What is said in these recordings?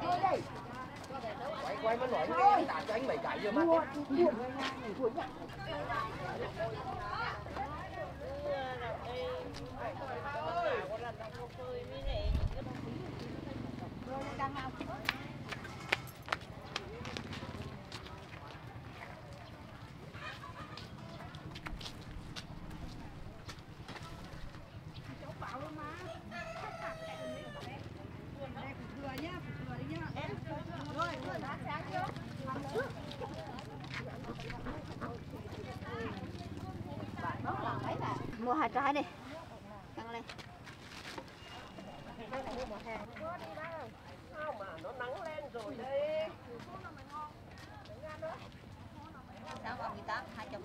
Quay mà nói nghe anh tạt cho anh mấy cái chưa mà. Mua 2 trái đi. Căng lên. Sao mà nó nắng lên rồi đây. 6 còn 18, 20.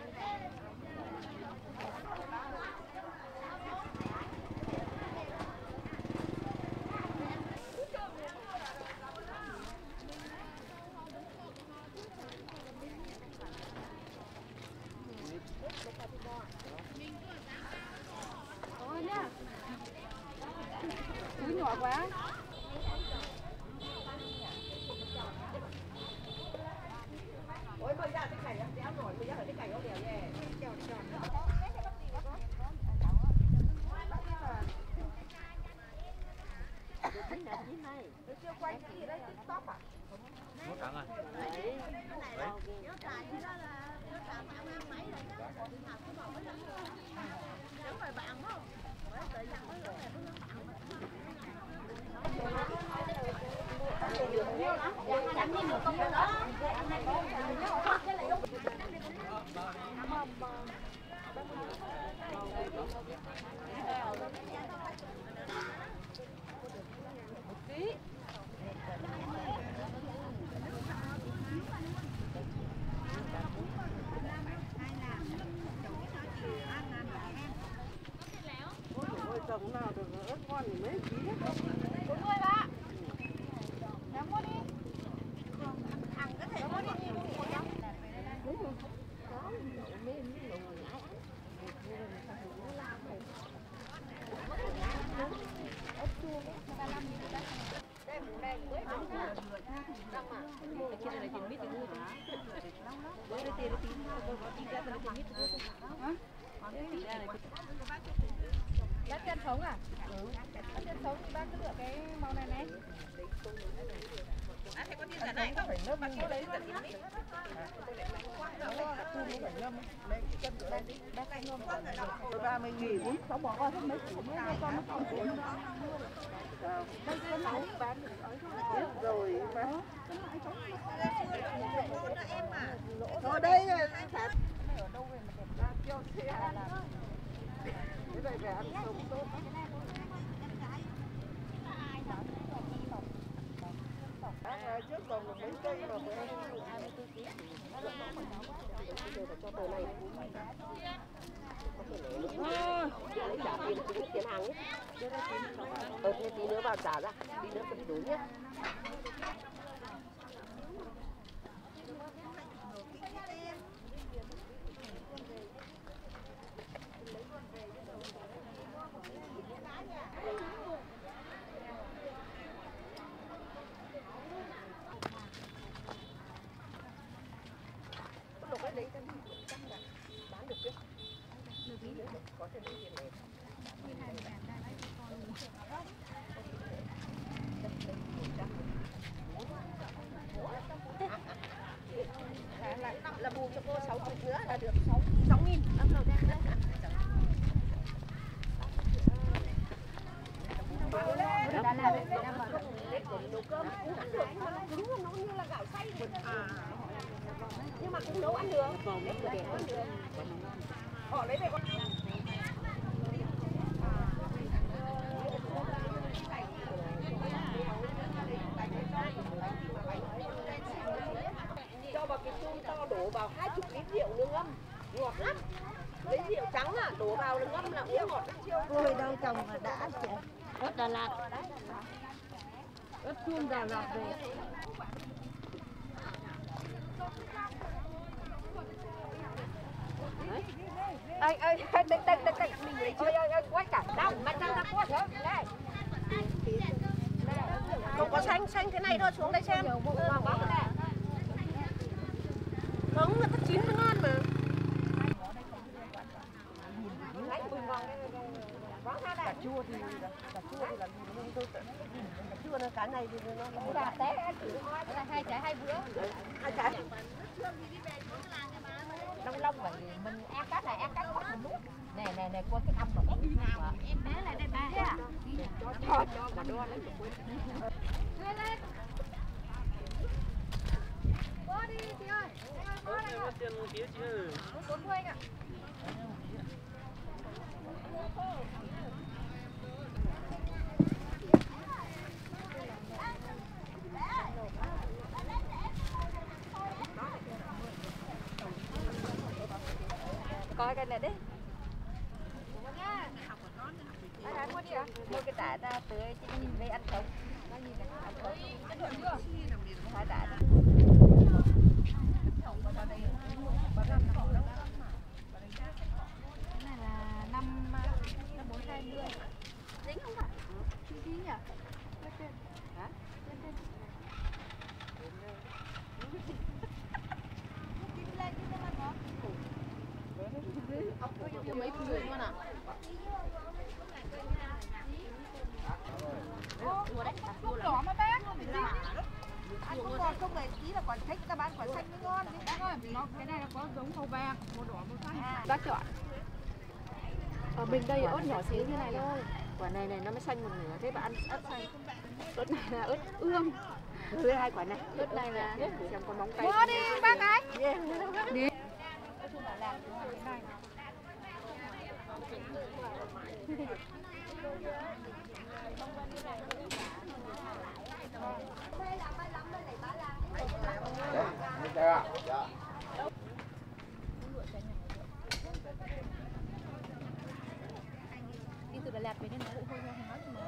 Ôi nha. Túi nhỏ quá. Ôi bây giờ cái cảnh em đéo nổi, bây giờ cái cảnh nó đèo nhẹ. Chưa quay cái gì đấy, TikTok à? Mua trắng rồi. Đấy. Cái này là nó xài cái đó là nó xài bạn ăn mấy rồi đó. Đúng rồi bạn không? Mới tự dặn mới lúc này nó bạn mà. Chẳng đi một con đó. Trồng nào được ớt ngon thì mấy ký đấy. 40 ba. Để mua đi. Ăn có thể mua đi. Đúng rồi. Lá chân sống à? Lá chân sống thì bác cứ lựa cái màu này này. À, thế có tiền giả này không? Bác có lấy giả tím đi. Bác anh ngâm quá rồi đó. 30.000 sáu bỏ qua hết mấy củ mấy con nó còn cuốn. Đây cái này bán được rồi bán. Ở đây là thật. Ở đâu về mà đẹp ra kêu xe là cái này về ăn sống tốt. Trước còn một mấy cây mà phải 24 kg. Cho tờ này. Lấy trả tiền tính tiền hàng ấy. Thế tí nữa vào trả ra, tí nữa phân đối nhé. Cái đấy bán được chưa? Có thể lấy tiền này. Là bù cho cô 60 nữa là được 6.000. Rồi đem đấy. Nấu cơm cũng ăn được, nhưng mà nó cứng, nó như là gạo xay vậy. Nhưng mà cũng nấu ăn được. Họ lấy về con. Cho vào cái chum to đổ vào 20 lít rượu nữa ngâm, ngọt lắm. Lấy rượu trắng à, đổ vào là ngâm là uống ngọt lắm chiêu. Ôi đâu trồng mà đã chị. Ớt Đà Lạt. Ớt chuông Đà Lạt về. Ơi, mình lấy chưa? Ơi, quay cả. Đâu, mà sao ra qua thế? Đây. Không có xanh, xanh thế này thôi, xuống đây xem. Không, người ta chín mới ngon mà. Cà chua thì là tôi cà chua nó cái này thì nó Gà té hai trái hai bữa. hai trái. Long vậy mình ăn cá này ăn cá có một nút. Nè qua cái âm mà nào. Em bé lại đây ba. Cho mà đo lấy được quên. Lên. Bó đi chị ơi. Bó đây rồi. Tiền kia chứ. 40 ạ. Coi cái này đi. Ăn mua đi ạ. Mua cái tả ra tưới chị nhìn về ăn sống. Nó nhìn này, ăn sống. Hai tả này. Cái này là 420. Dính không phải? Dính nhỉ? Hả? Mấy người luôn à? Không đỏ mà bác. Ăn không còn không này tí là quả thích ta bán quả xanh mới ngon. Bác ơi, cái này là có giống màu vàng, màu đỏ, màu xanh. Bác chọn. Ở mình đây ớt nhỏ xíu như này thôi. Quả này nó mới xanh một nửa, thế bạn ăn ớt xanh. Ớt này là ớt ương. Thứ hai quả này, ớt này là xem con móng tay. Mua đi bác ơi. Đi. Đi từ Đà Lạt về nên nó cũng hơi nói mà.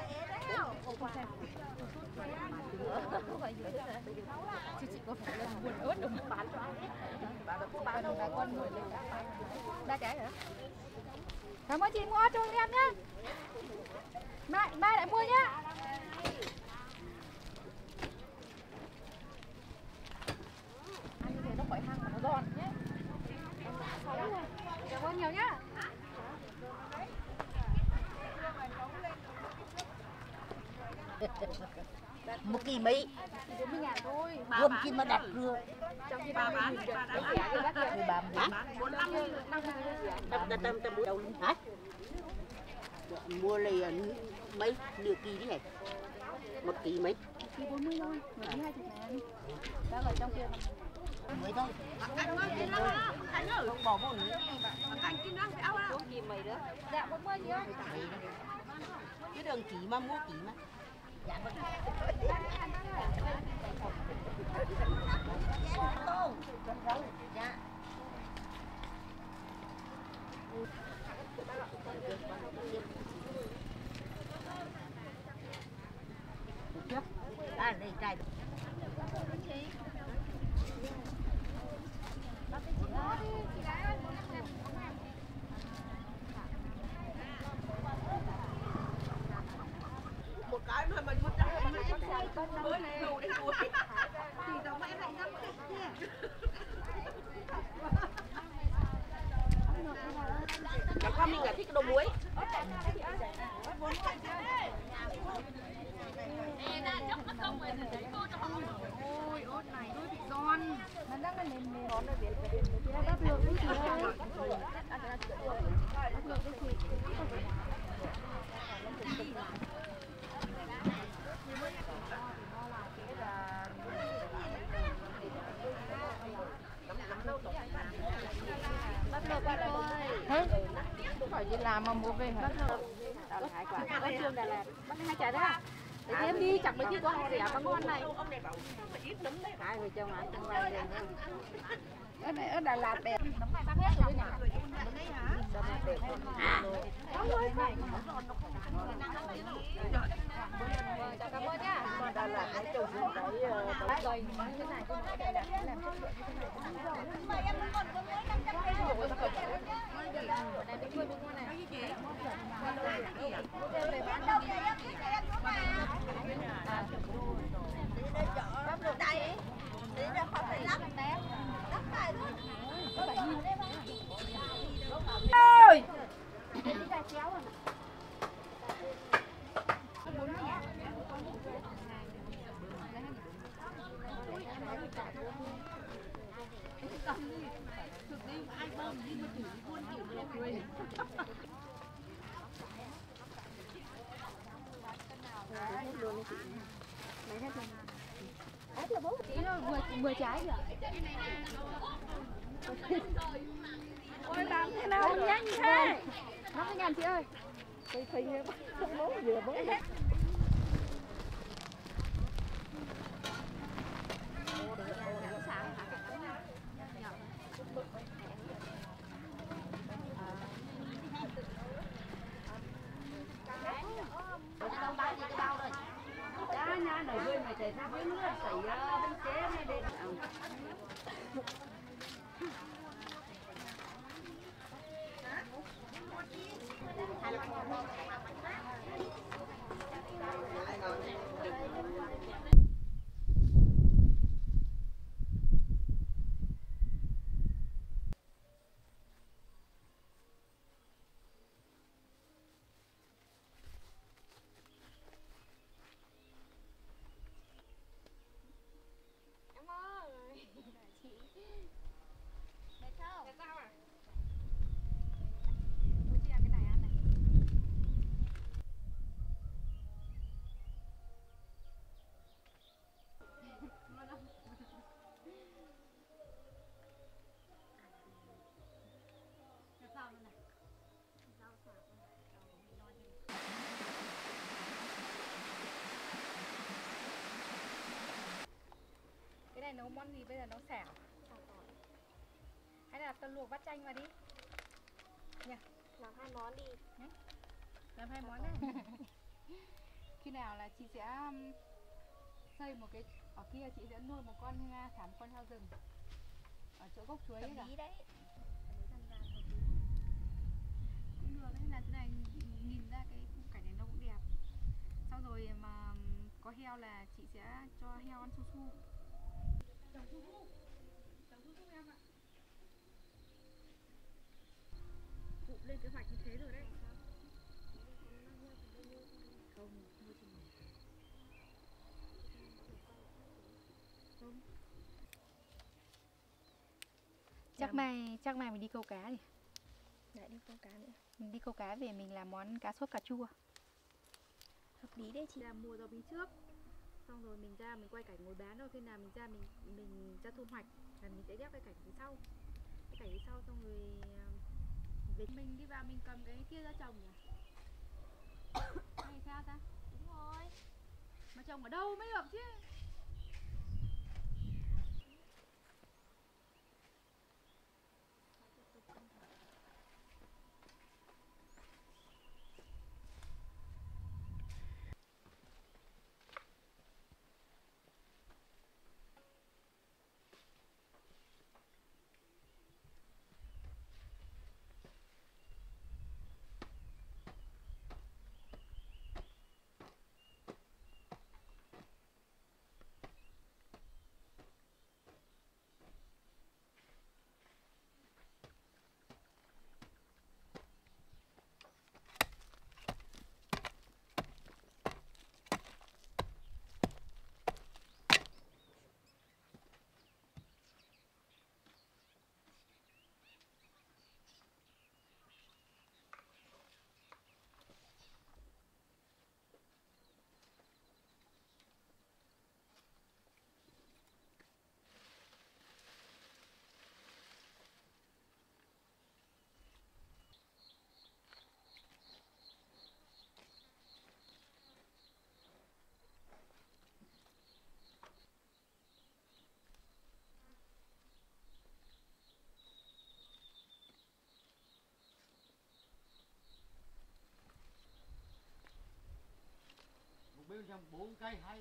Chị có phải là buồn ớt đúng không? Bán đâu bà con người lên ba cái hả? Cảm ơn chị mua cho em nhá. Mai lại mua nhá. Ăn như thế nó khỏi hăng mà nó giòn nhé. Cảm ơn nhiều nhá. Một kỳ mấy? 40.000 thôi. Gồm chi mà đặt rưa. Trong khi bà bán thì Bà bán 45 tâm đâu hả? Mua này mấy nửa kỳ đấy này. 1 kỳ mấy? kỳ 40 thôi, 1 kỳ 20.000. Đang ở trong kia. Mấy thôi. Anh ơi, cái đó anh ơi. Không bỏ vô nữa. Anh kia nó phải áo á. 4 kỳ mấy nữa? Dạ 40 chị ơi. Chứ đường chỉ mà mua chỉ mà. Dạ vâng. Dạ. À, đây trai. Một cái mà mình 120 mới đủ để đuổi. Thì tao mẹ lại dám thích nha. Chẳng qua mình là thích đồ muối. Ôi, ớt này hơi bị giòn. Nó đang là nền món này để nó đắp được cái gì đấy. Đắp được cái gì. Hả? Phải đi làm mà mua về hả? Đó là 2 quả. Ớt trường Đà Lạt. Bác 2 trái đấy à? Để em đi, chẳng mấy khi có hàng rẻ mà ngon này. Hai người chồng ăn trong này lên. Ớt này ớt Đà Lạt đẹp. Nấm này bác hết rồi nhỉ? Cảm ơn nhá. Đà Lạt nói chung cái Rồi, cái này tôi nói Đà Lạt làm chất lượng như thế này. Mời em còn có mỗi 500 cây rồi. Này bên chuối bên ngoài này. Cái gì chị? Bán đâu vậy em? Để em có mà. 10 trái kìa. Ôi làm thế nào nhanh thế? 50.000 chị ơi. Thấy nghe không nấu vừa mới. Nhà này hơi mày chạy ra với nước xảy bên chế này đi. Lucia cái này ăn này. Cái này nấu món gì bây giờ, nấu xẻo hay là tao luộc bát chanh vào đi nhỉ? Làm 2 món đi. Làm 2 món này. Khi nào là chị sẽ xây một cái, ở kia chị sẽ nuôi một con thả một con heo rừng ở chỗ gốc chuối ấy Lý đấy. cũng được đấy, là thế này nhìn ra cái khung cảnh này nó cũng đẹp. Sau rồi mà có heo là chị sẽ cho heo ăn su su. Trồng su su em ạ. Cụ lên kế hoạch như thế rồi đấy. Không, nuôi chừng này. Không. Chắc mai mình đi câu cá đi. Lại đi câu cá nữa. Mình đi câu cá về mình làm món cá sốt cà chua. Hợp lý đấy chị. Làm mùa rau bí trước. Xong rồi mình ra mình quay cảnh ngồi bán, rồi khi nào mình ra mình ra thu hoạch là mình sẽ ghép cái cảnh phía sau. Cái cảnh phía sau xong rồi về mình đi vào mình cầm cái kia ra trồng nhỉ? Hay sao ta? Đúng rồi. Mà trồng ở đâu mới được chứ? Bên trong 4 cây hay.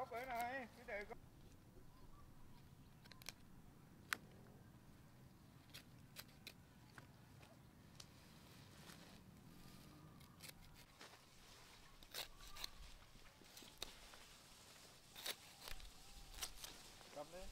cốc ấy này, cái để cốc. Cầm đi.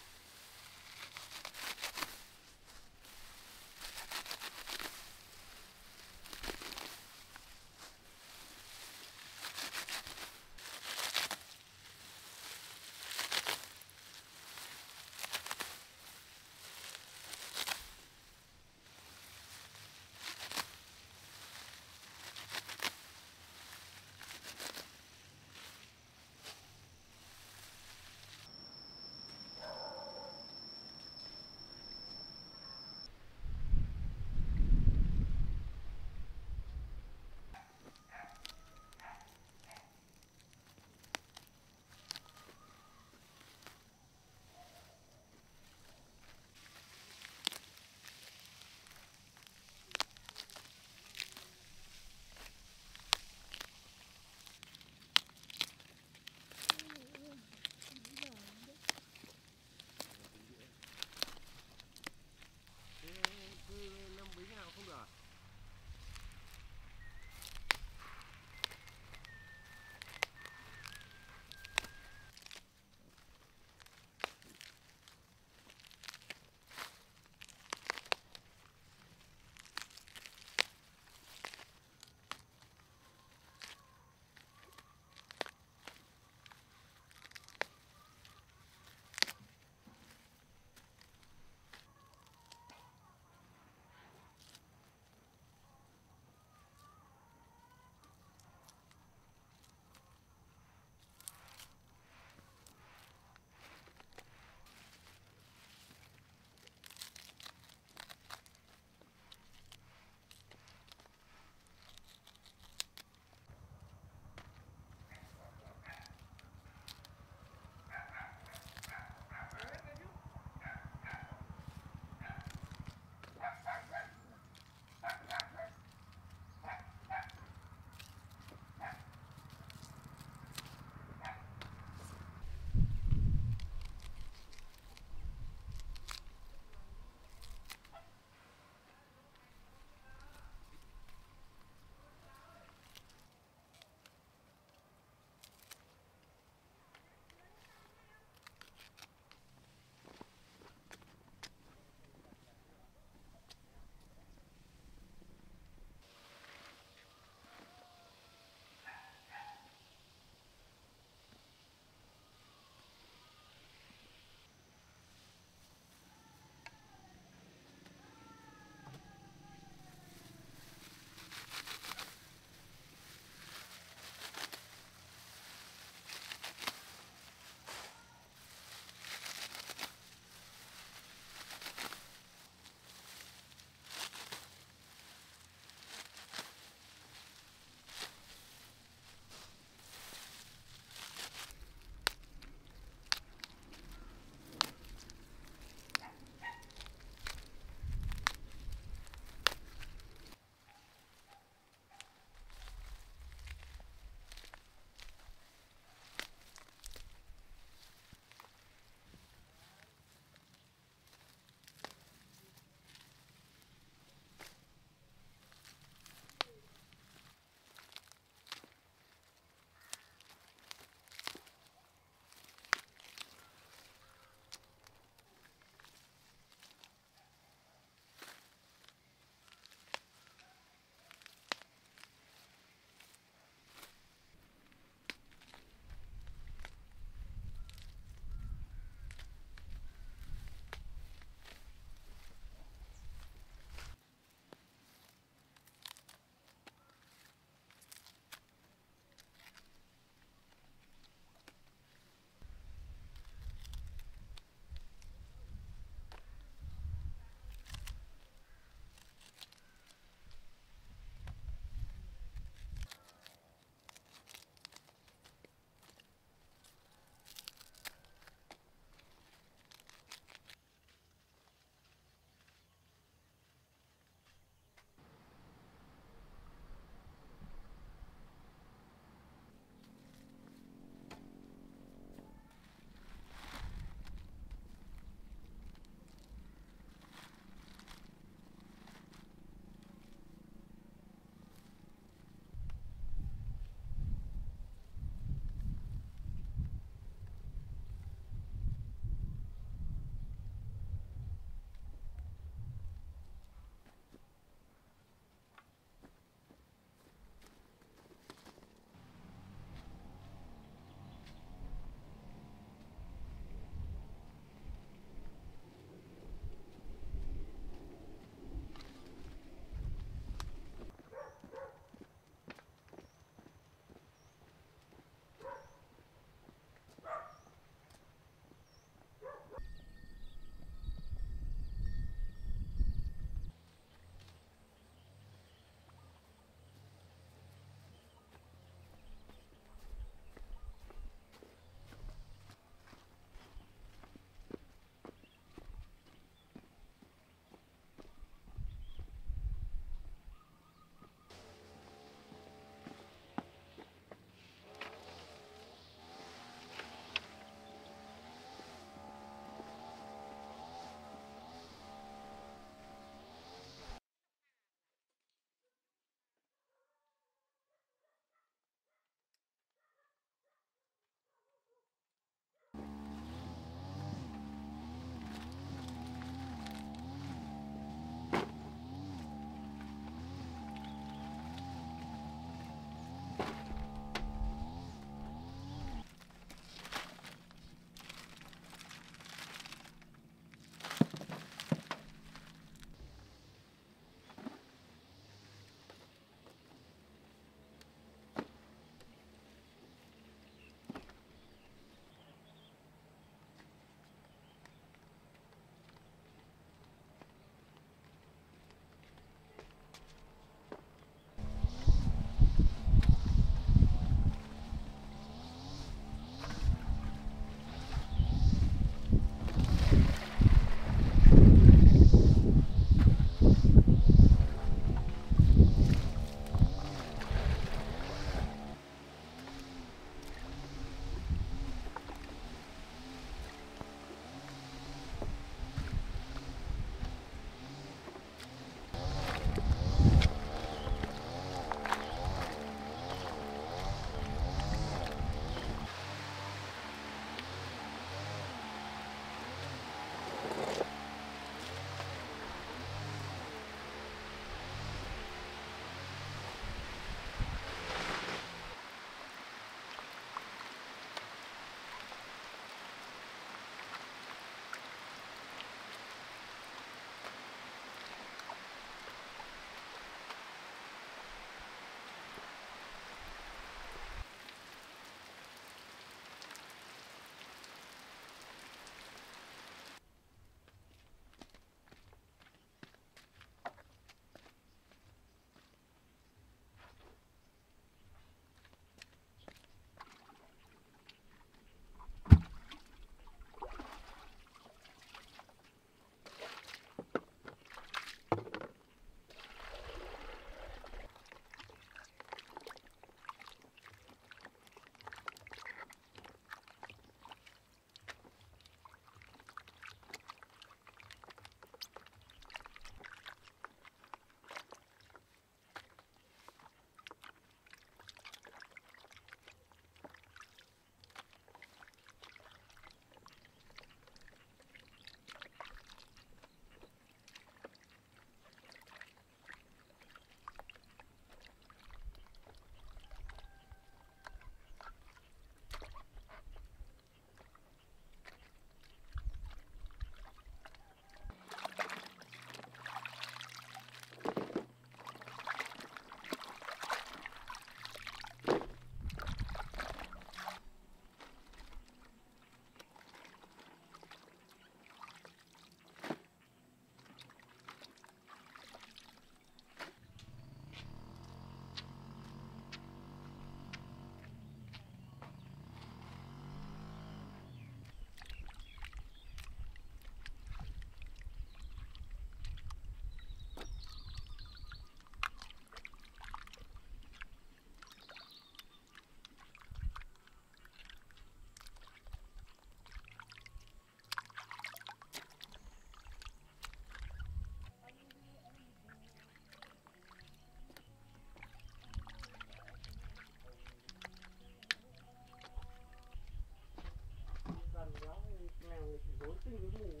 nào người chỉ dối tinh với mù.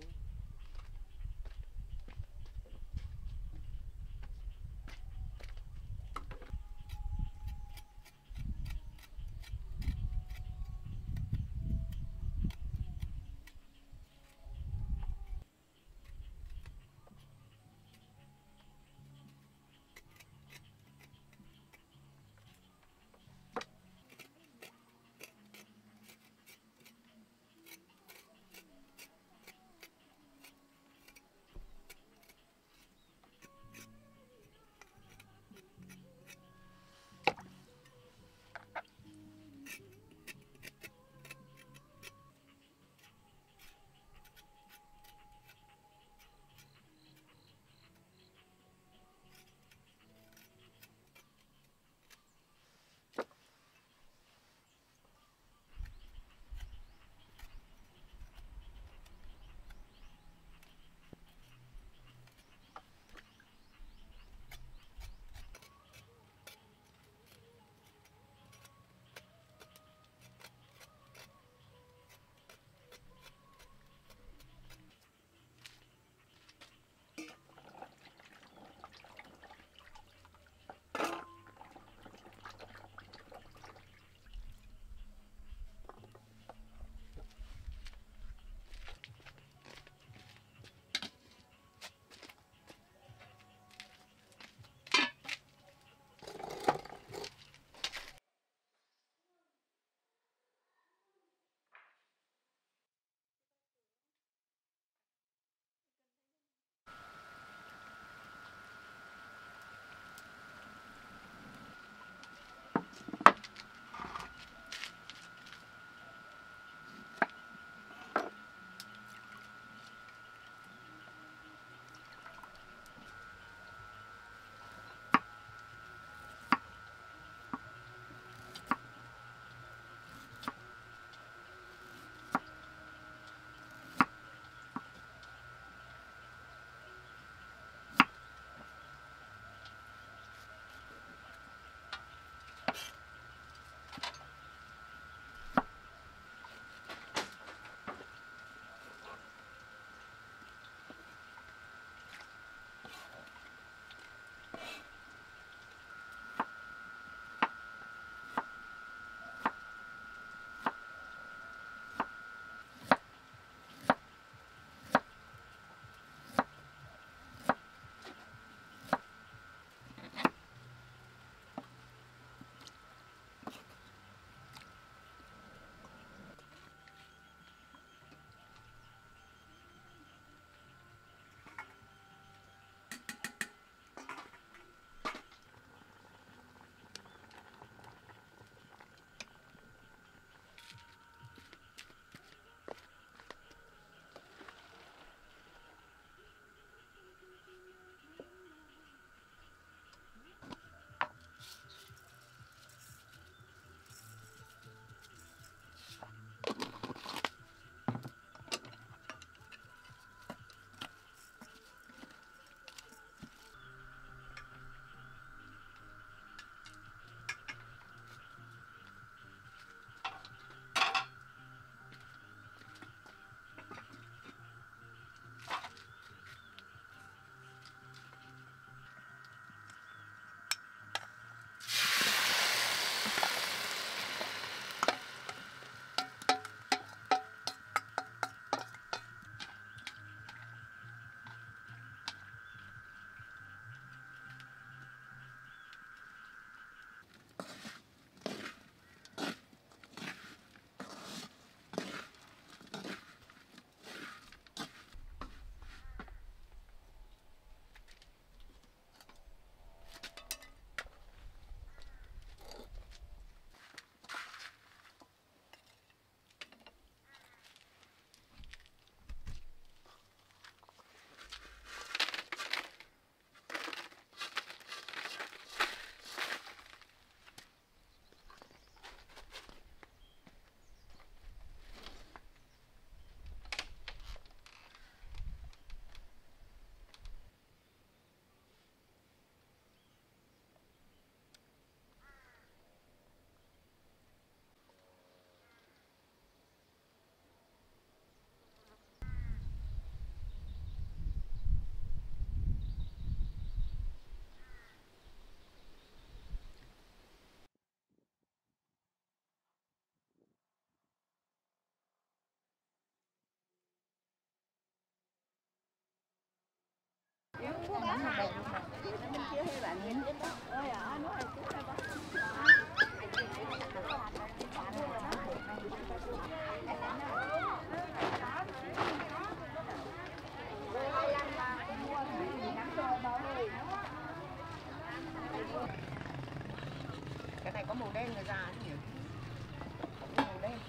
Cái này có màu đen người già nhỉ? Màu đen.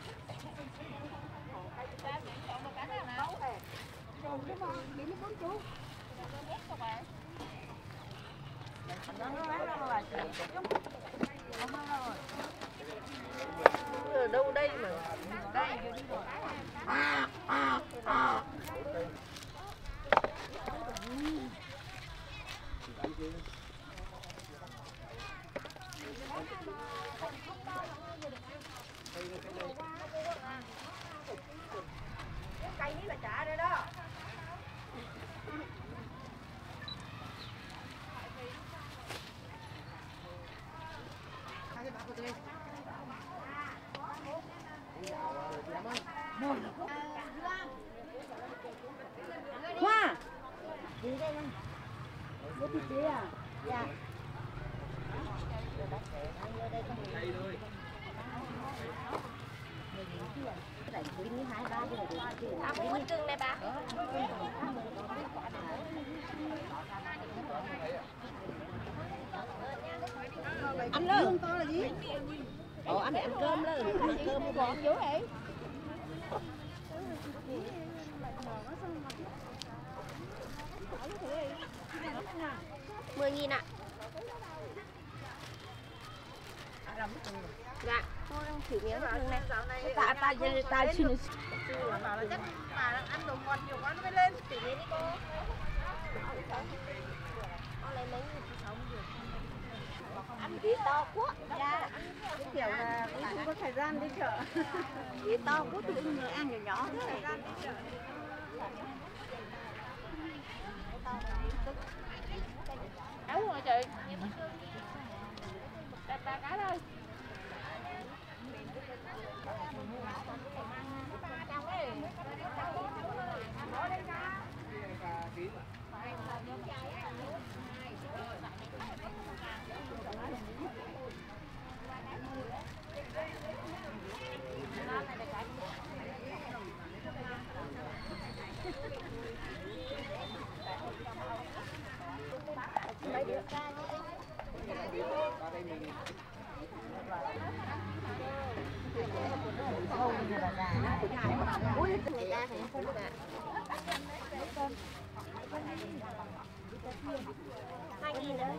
Ở đâu đây mà? Đây. Cây ní là trả đây đó. Hoa. Đi đây nè. Có thịt đi à? Dạ. Muốn cưng đây bà. Ăn lương to là gì? Ồ, anh ăn cơm lên. Ăn cơm một bọn vô ấy. 10.000 ạ. Dạ. Thôi đang thử miếng cưng này. Ta xin. Bảo là chắc mà ăn đồ ngọt nhiều quá nó mới lên. Thử miếng đi cô. Con lấy mấy nghìn thì 60 ăn ghế to quá. Dạ. Cái kiểu là cũng không có thời gian đi chợ. Ghế to quá tụi người ăn nhỏ nhỏ thế. Áo rồi chị. Đặt 3 cái thôi. Ui, người ta thì không được ạ. 2.000 đấy.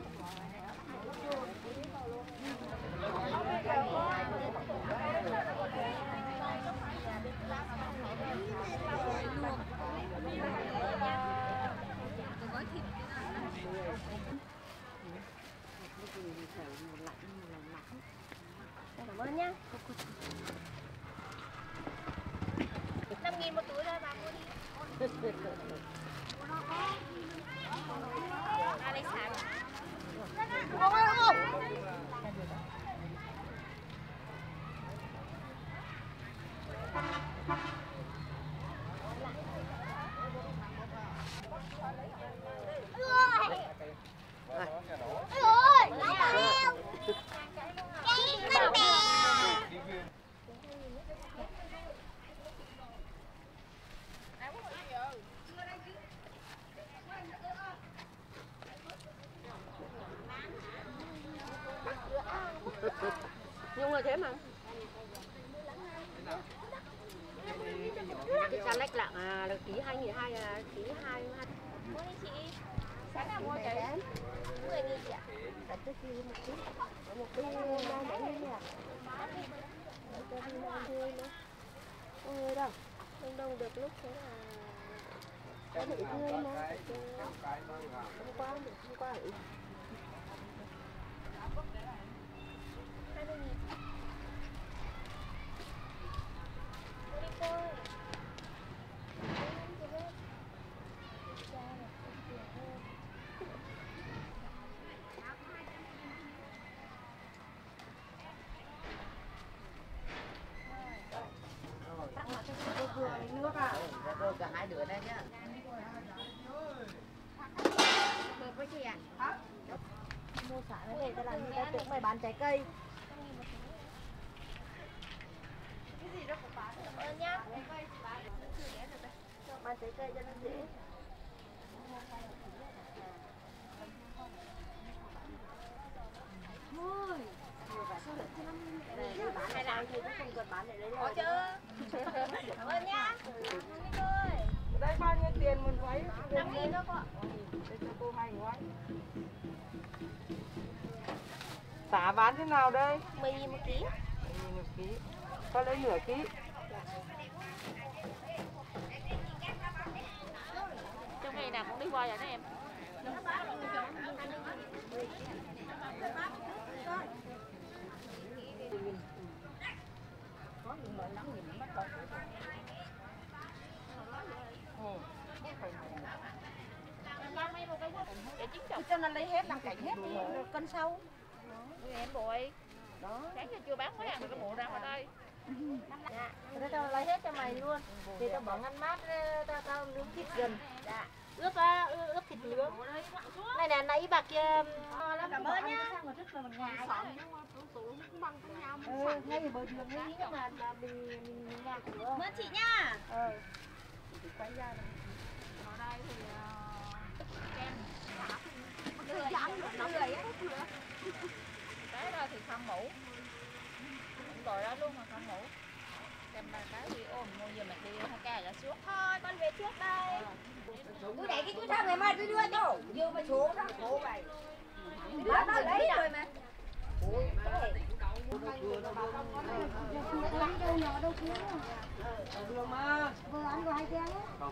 Cảm ơn nhá. 5.000 một túi thôi bà mua đi. Bà lấy sẵn. Nhung là thế mà. Cái cha lách lạng là ký 2.200 à, ký 2. Mua đi chị. Sáng nào mua chị? 10.000 chị ạ. Đặt cho chị một tí. Một tí bao mấy nghìn nhỉ? Để cho đi mang tươi nữa. Ôi đâu. Đông được lúc thế là có bị tươi mà. Hôm qua được, hôm qua hủy. 20.000. Đi cô. Nước à? Rồi cả hai đứa này nhá. với chị ạ. Mua xả này về ta làm như ta tưởng mày bán trái cây. Cảm ơn nhá. Bán trái cây cho nó dễ. Này, bán này nào thì cũng không cần bán để đấy Có rồi. chưa? Cảm ơn nhá. Minh ơi. Đây bao nhiêu tiền một gói? 5.000 thôi cô ạ. Đây cho cô 2 gói. Xả bán thế nào đây? 10.000 một ký. 10.000 một ký. Con lấy nửa ký. Trong ngày nào cũng đi qua vậy đó em. Có những loại lắm thì mất rồi. Để chín chục cho nên lấy hết làm cảnh hết đi, cân sau. Em bội. Đó, sáng giờ chưa bán mấy ăn được cái bộ ra ở đây. Dạ. Thế tao lấy hết cho mày luôn. Thì tao bỏ ngăn mát, tao nướng thịt gừng. Dạ. Ướp thịt nướng. Này nè, nãy bạc kia Cảm ơn nhá. ngay ở bờ đường ấy nhưng mà mình nhà cửa. Cảm ơn chị nhá. Quay ra này. Ở đây thì kem cái đó thì không mũ. Rồi đó luôn mà không mũ. Kem ba cái đi ôm mua giờ mình đi 2 ca là xuống. Thôi con về trước đây. Tôi để cái túi sang ngày mai tôi đưa cho. Vừa mà số đó khổ vậy. Nó lấy rồi mà. Ôi, cái này. Vừa ăn của 2 kén á.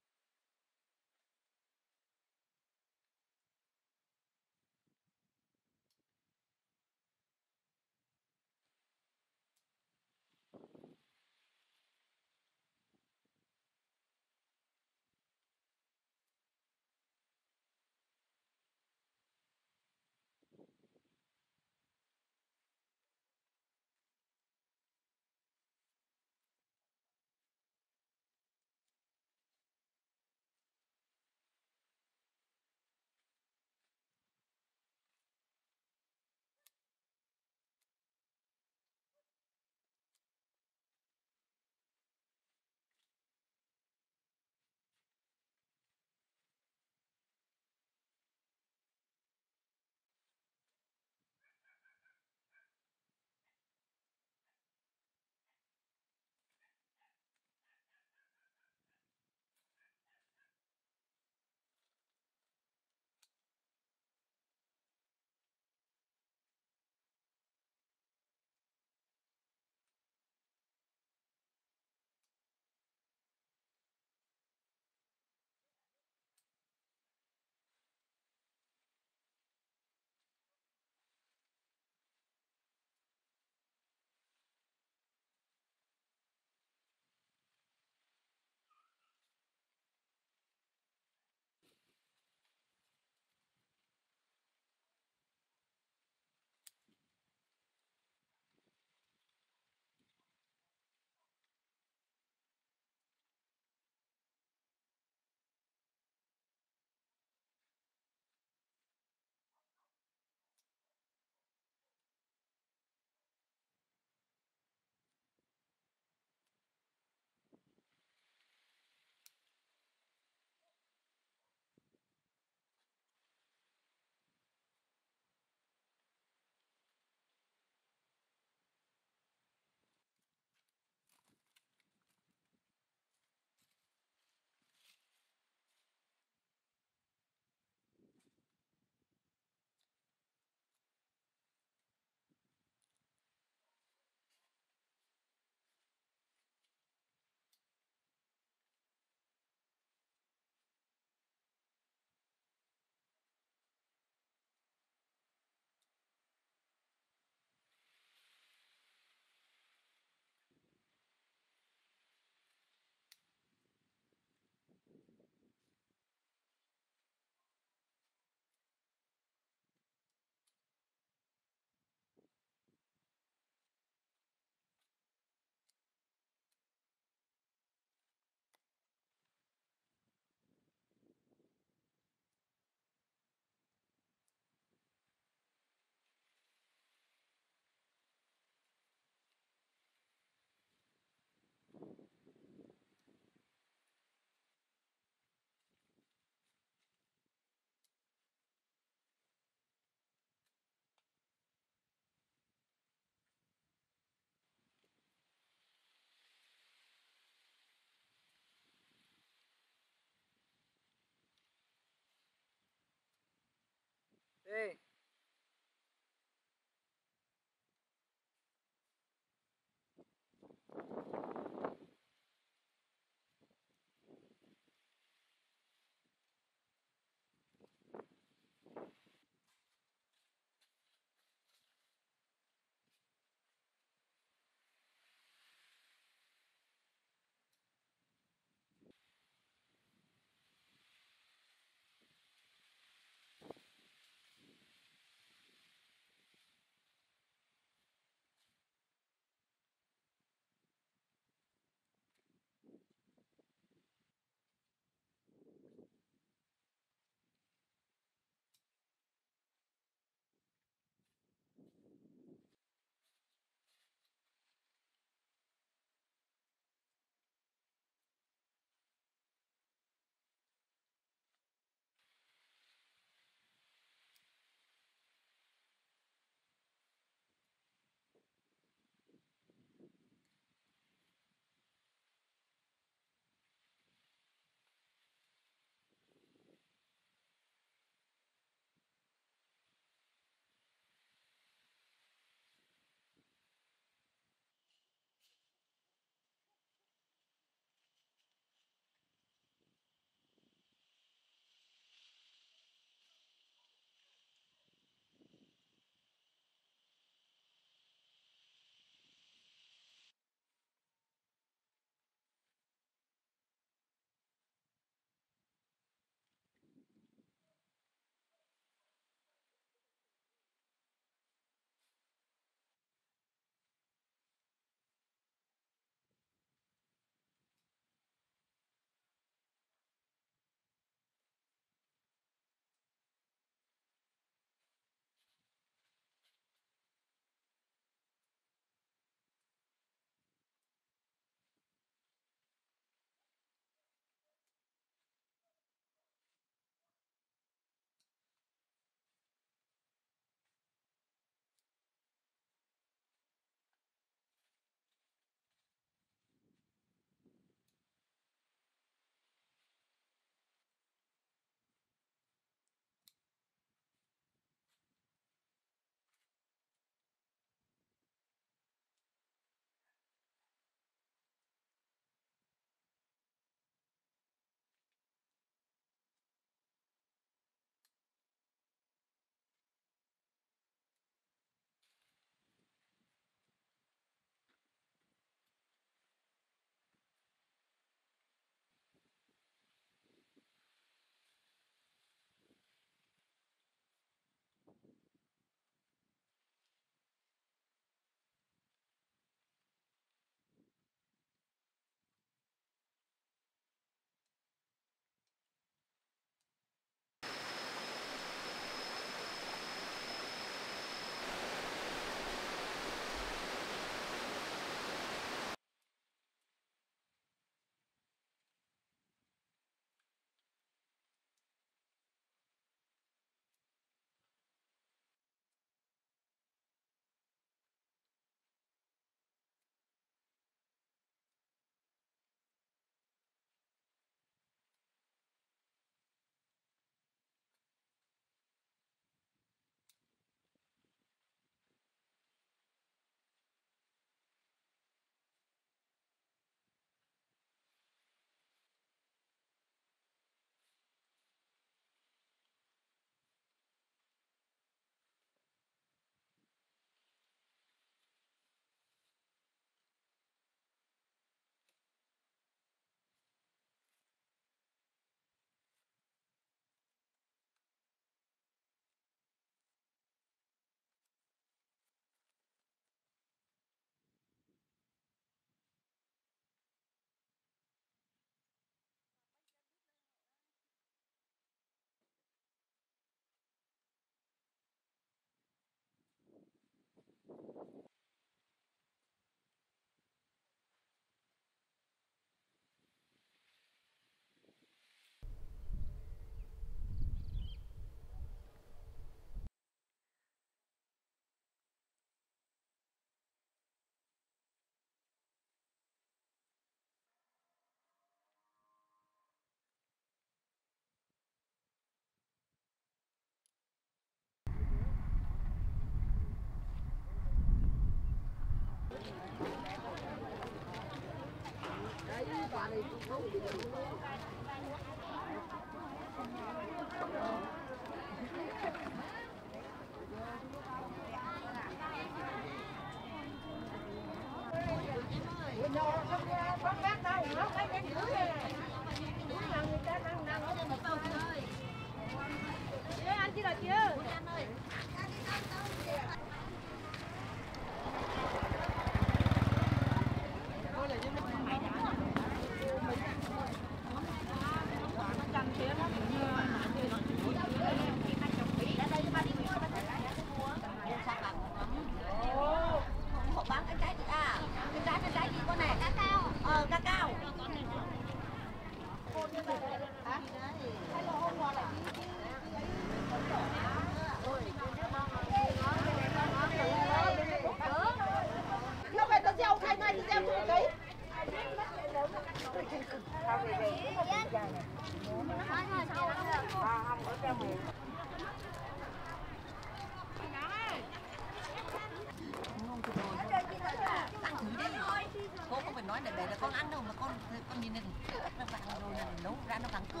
Cô không phải nói để là con ăn đâu mà con nhìn này nó vàng rồi là nấu ra nó vàng cơm.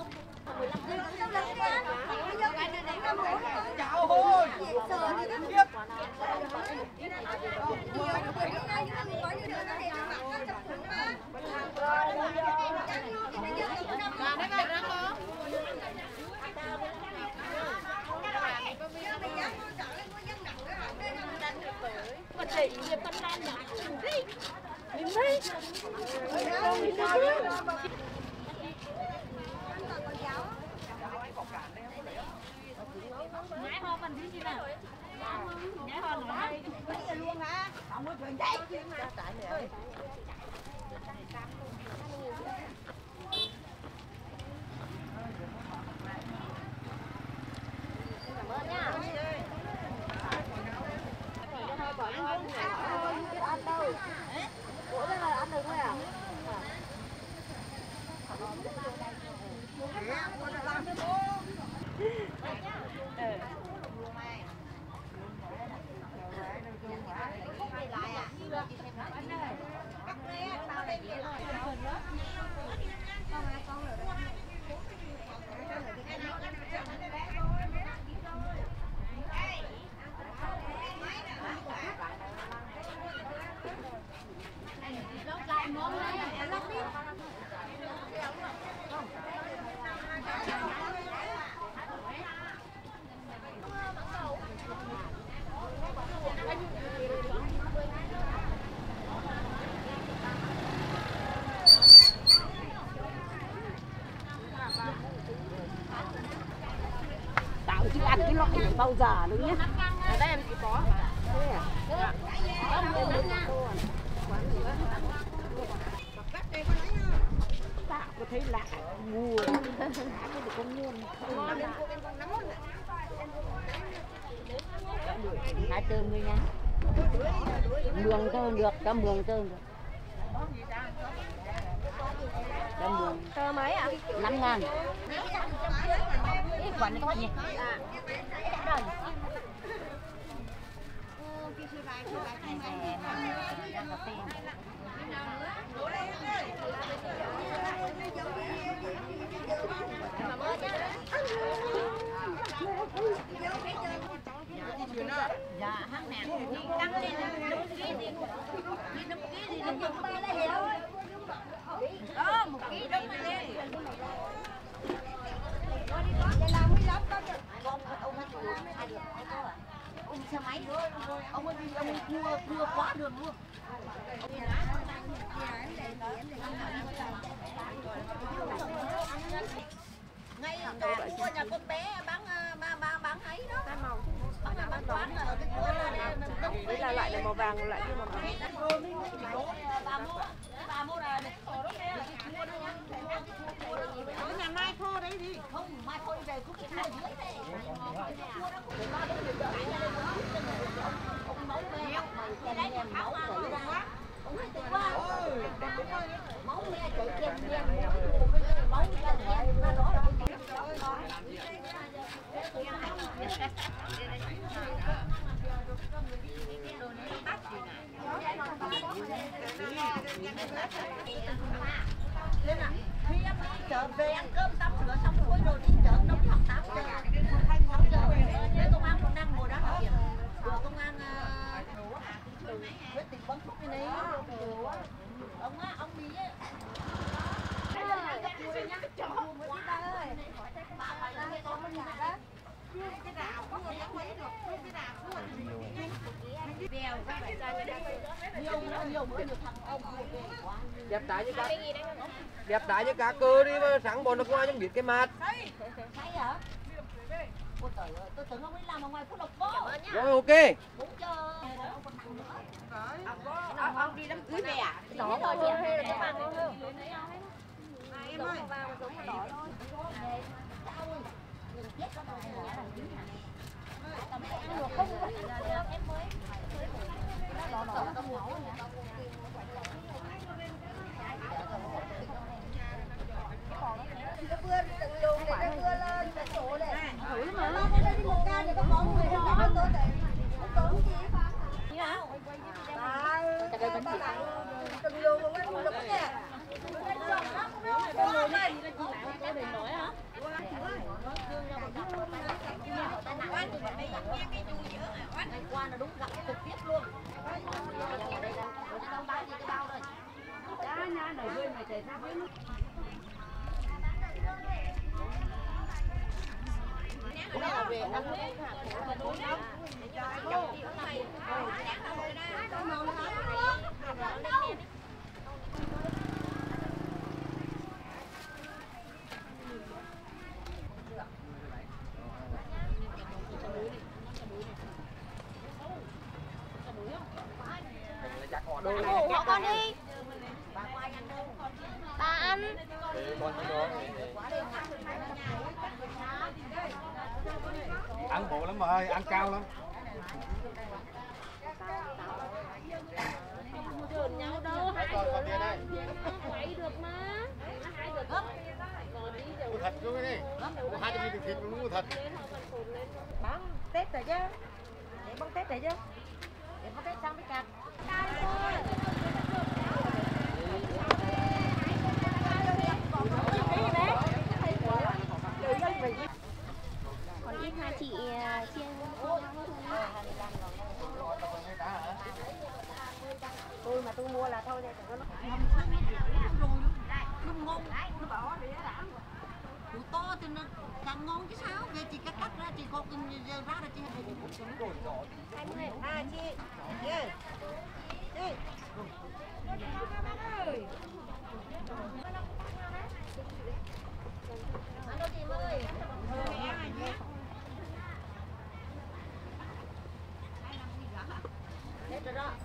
Chào ôi. Nhái ho phần thứ gì nào? Nhái ho nó hay. Luôn hả? Không có chuyện đấy. Cảm ơn nha. Ăn đâu? Bữa đây là ăn được thôi à? Tao chứ ăn cái loại này bao giờ nữa nhé. Ở đây em chỉ có mà. Thế à? Tao có thấy lạ nguồn. Cái gì con nguồn. Hai tôm thôi nha. Mường tôm được, cho mường tôm được. Cho mường. Tơ mấy ạ? 5.000. Cái quần này có nhỉ? Dạ, hàng nè, đi căng lên, đúng ký gì, đi đúng ký gì, đừng dùng ba lấy hiểu. Đó, 1 ký đúng rồi đi. Đây là 15 đó chứ. Ông hay chủ ai được, ai có à? Ông xe máy nữa, ông ấy đi ông cua quá đường luôn. Ngay ở cả cua nhà con bé bán ấy đó. Bán quán ở cái cua này. Đây là loại này màu vàng, loại kia màu vàng. Bà mua là này. Ở nhà mai khô đấy đi. Không, mai thôi về cũng mua dưới đây. Ông nấu mê mày cái đấy là máu rồi đó. Ông nói tôi quá. Máu mê chạy chen máu ra nghe nó đó là cái Khi em đi chợ về ăn cơm tắm rửa xong xuôi rồi đi chợ đông học 8 giờ. 6 giờ về công an còn đang ngồi đó học việc. Rồi công an quyết định bấm thuốc cái này. Ông á, ông đi á. Đẹp đái với các đẹp đái với cá cơ đi mà sáng bọn nó qua trong biết cái mặt. Thấy hả? Ôi trời ơi, tôi tưởng ông ấy làm ở ngoài phút độc phố. Rồi ok. Ông đi đám cưới về à? Đỏ thôi chị hay là có vàng ngon hơn? Em ơi. Qua là đúng gặp trực tiếp luôn. Hộ con đi. Bà ăn. Ăn bộ lắm rồi, ăn cao lắm. Giỡn nhau đâu, hai đứa quậy được mà. Hai đứa gấp. Mua thịt luôn đi. 200.000 tiền thịt mua thịt. Bán Tết rồi chứ. Để bông Tết rồi chứ. Để bông Tết xong mới cắt. Còn ít hai chị chiên. Tôi mà tôi mua là thôi đây nó Ngon, nó bỏ để đảm. Củ to thì nó càng ngon chứ sao? Về chị cắt ra chị có ra ra chị hay chị. 20. À chị. Đi. Ăn đâu chị ơi. Hết rồi đó.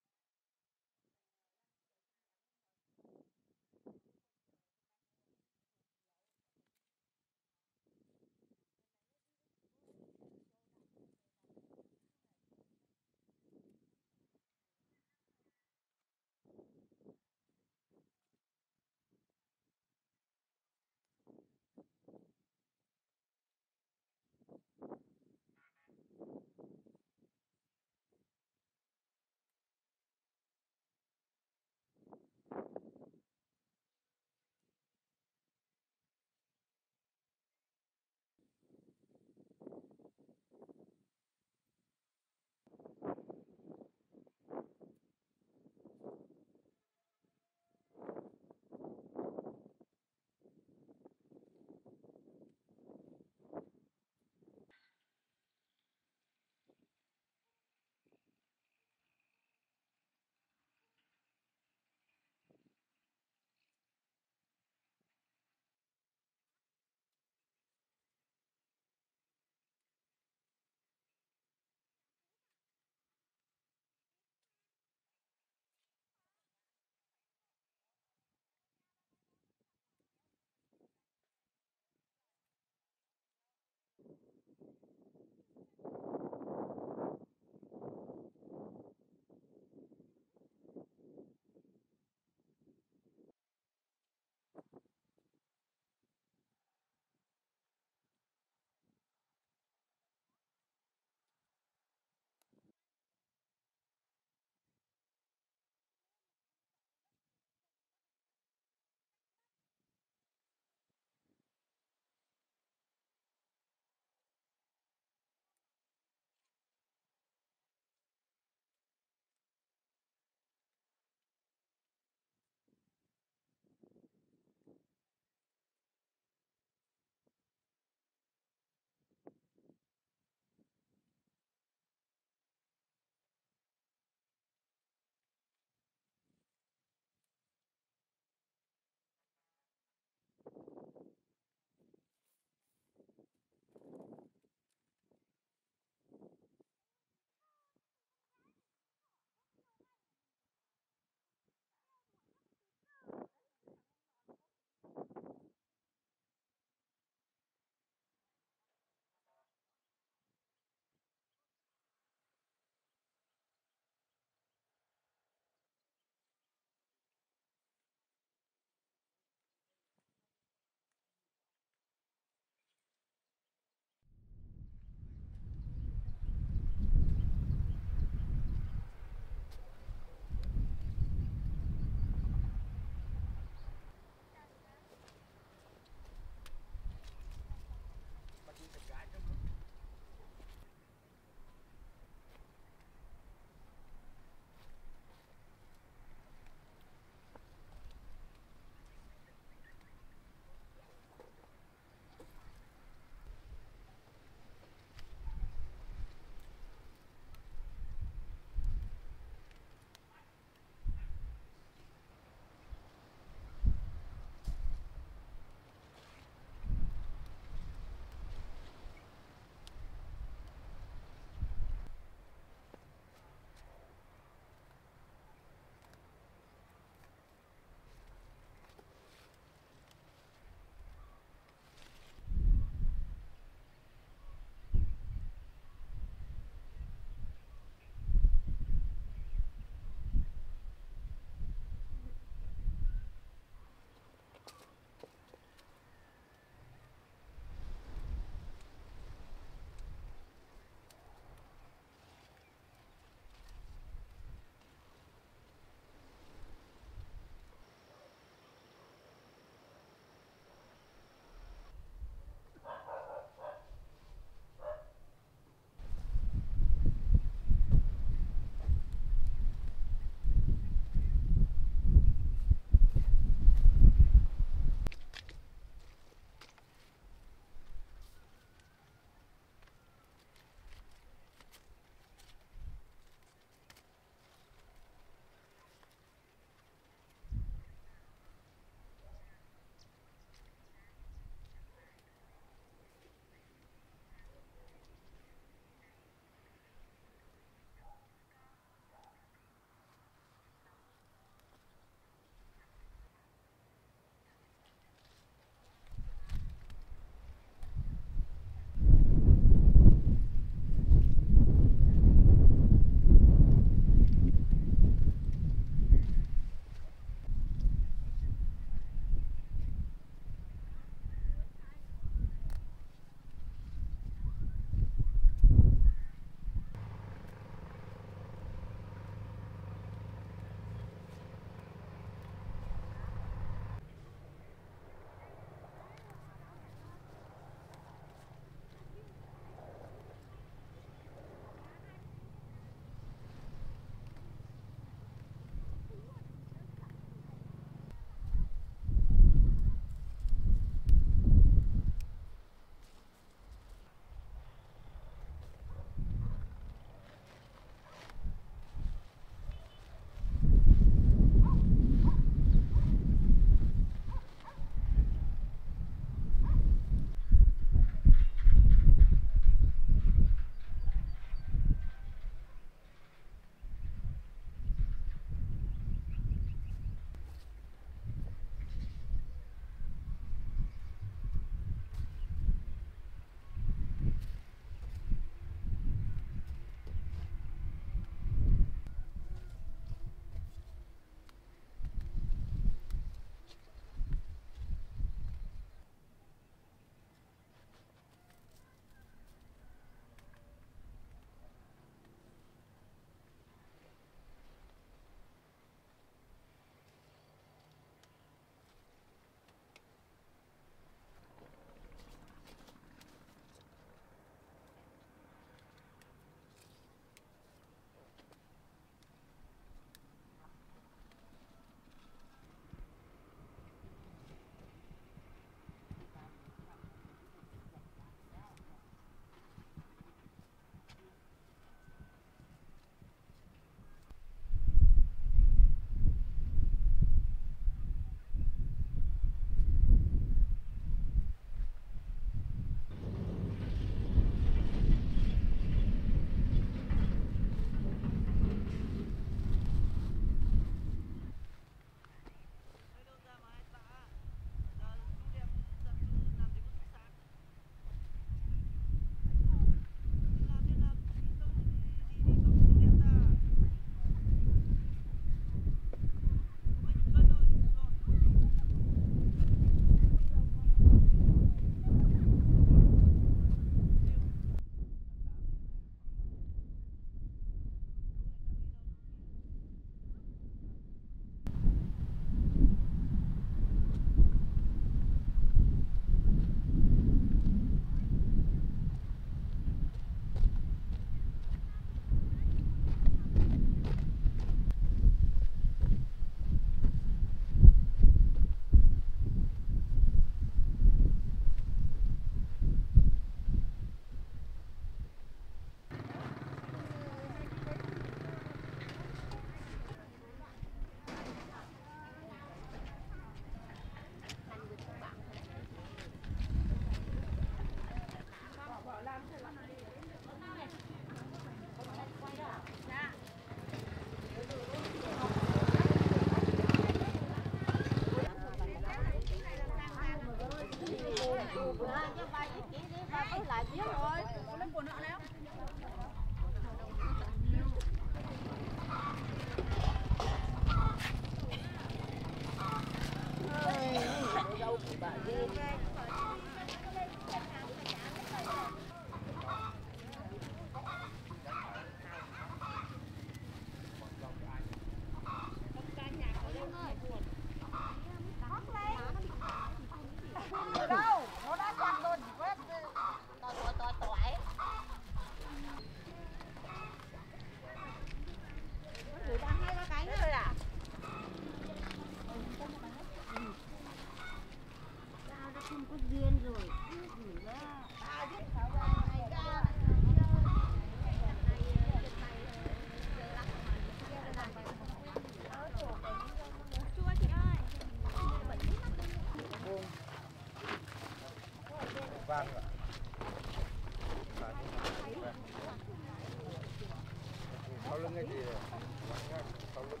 Sau lưng cái gì rồi? Sau lưng.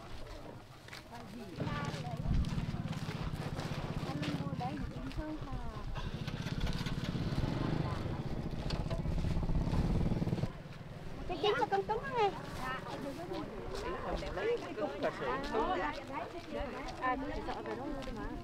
Cái kiếm cho cứng cứng nghe. Lấy cái cục cà sỉ. À, tôi chỉ sợ về nó thôi mà.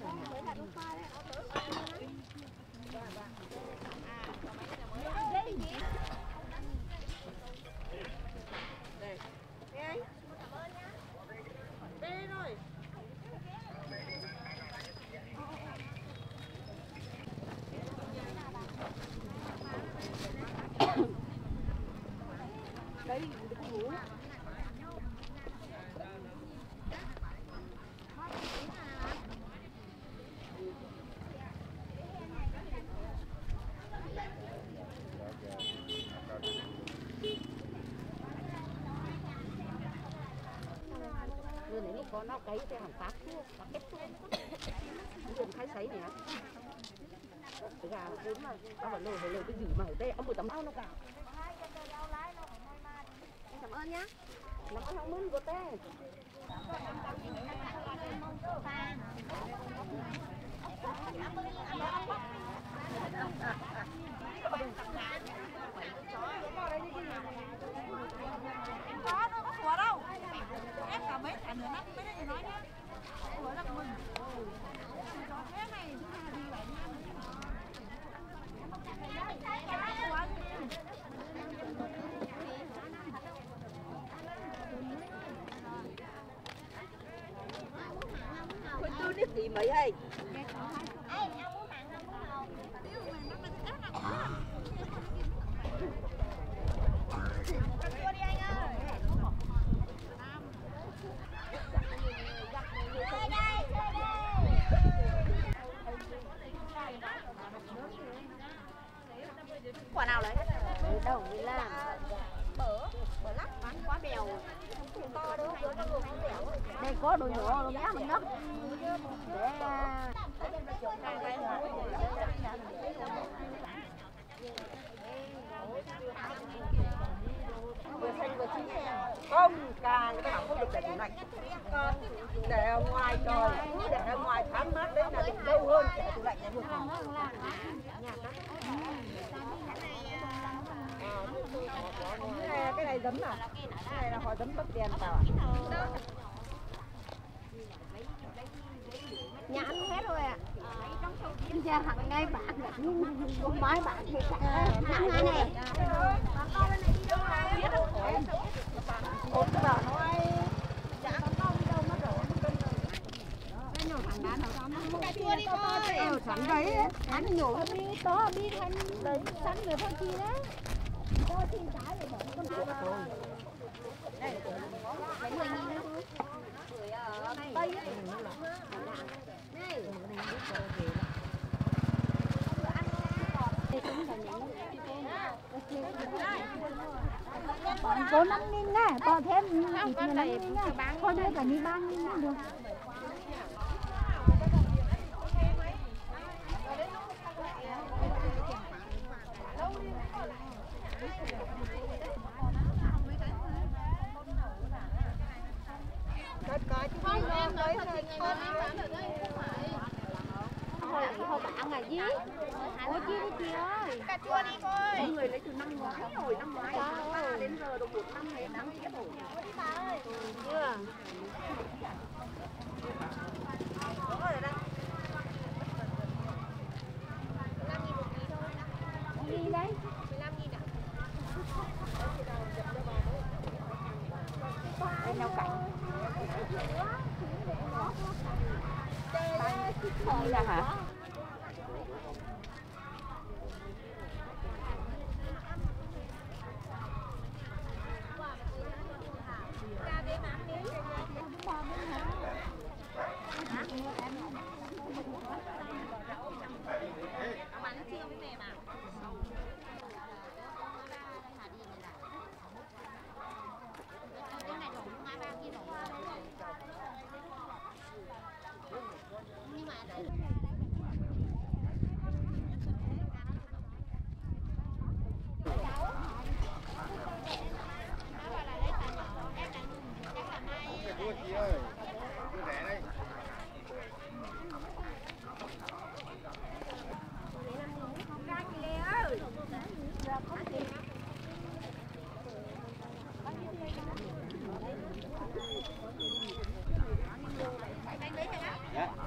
Đấy, đừng ngủ. Rồi nếu có nó cấy thì hàng phát thuốc, ép thuốc. Đừng khai sấy này á. Cái gà cuốn mà, tao phải lồi cái gì mà ở đây, ông một tấm áo nó cả. Cảm ơn nhá. Nó có không muốn của tê. Có, nó có của đâu. Ép cả mấy thả nửa nắp mấy đây nói nhá. Của là mình. Cái này chúng ta đi vậy nha. Tôi biết gì mấy ơi. Quả nào đấy? Đâu mới làm. Bở lắc bán quá bèo. To đâu, nó vừa bán bèo. Đây có đồ nhỏ, đồ nhá mình đó. Vừa xanh vừa chín không, càng người ta bảo không được để tủ lạnh. Con để ở ngoài trời, cứ để ở ngoài thoáng mát đấy là được lâu hơn để tủ lạnh này luôn. Cái này giấm à? Cái này là họ giấm bắp đèn vào à? Nhà ăn hết rồi ạ. Nhà hàng ngay bạn con mái bạn thì cả Hàng ngày này. Con bên này đi đâu này? Con bảo nói cà chua đi coi. sẵn đấy ăn nhổ đi to đi thành đấy sẵn người thôi chi đấy cho xin trái để bỏ con chua vào đây lấy 10.000 thôi tây này có 5.000 nha, có thêm ít nữa 5.000 nha, thôi đây cả đi 3.000 cũng được. Họ bạn là gì? Ủa chị ơi. Cà chua đi coi. Người lấy từ năm ngoái rồi, năm ngoái đến giờ được 1 năm hay 5 hết rồi. chưa? Bên nhau cảnh. Đây là hả? Mua chị ơi, mua rẻ đây. Dạ.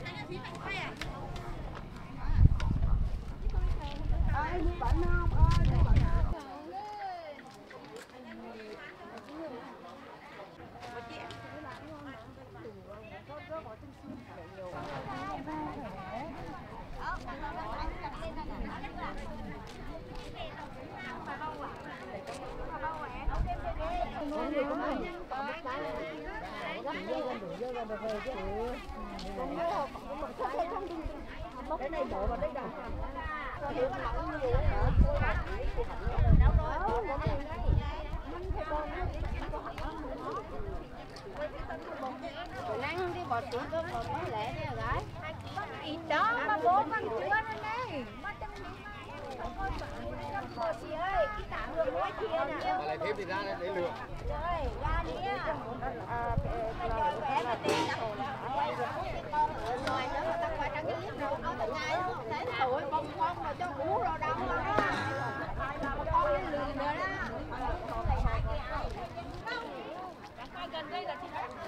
Cái này bộ vào đây đâu. Nắng đi bọt xuống có bọt mới lẻ đấy gái. Ít đó mà bố con chưa nữa này. Mất trong cô chị ơi, cái tảng đường mỗi kia nè. Mà lại thêm thì ra để lừa. Rồi, ra đi á. Bây giờ vẽ cái tiền đặt con ở ngoài nữa mà tao qua trắng cái rồi nó từng ngày không thấy tuổi con mà cho ngủ rồi đâu đó. Con lên lười nữa đó. Gần đây là chị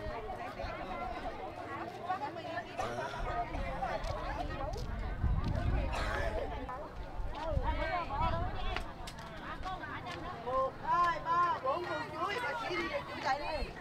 Một, hai, ba, bốn, cô chuối, bà chỉ đi để chú chạy đi.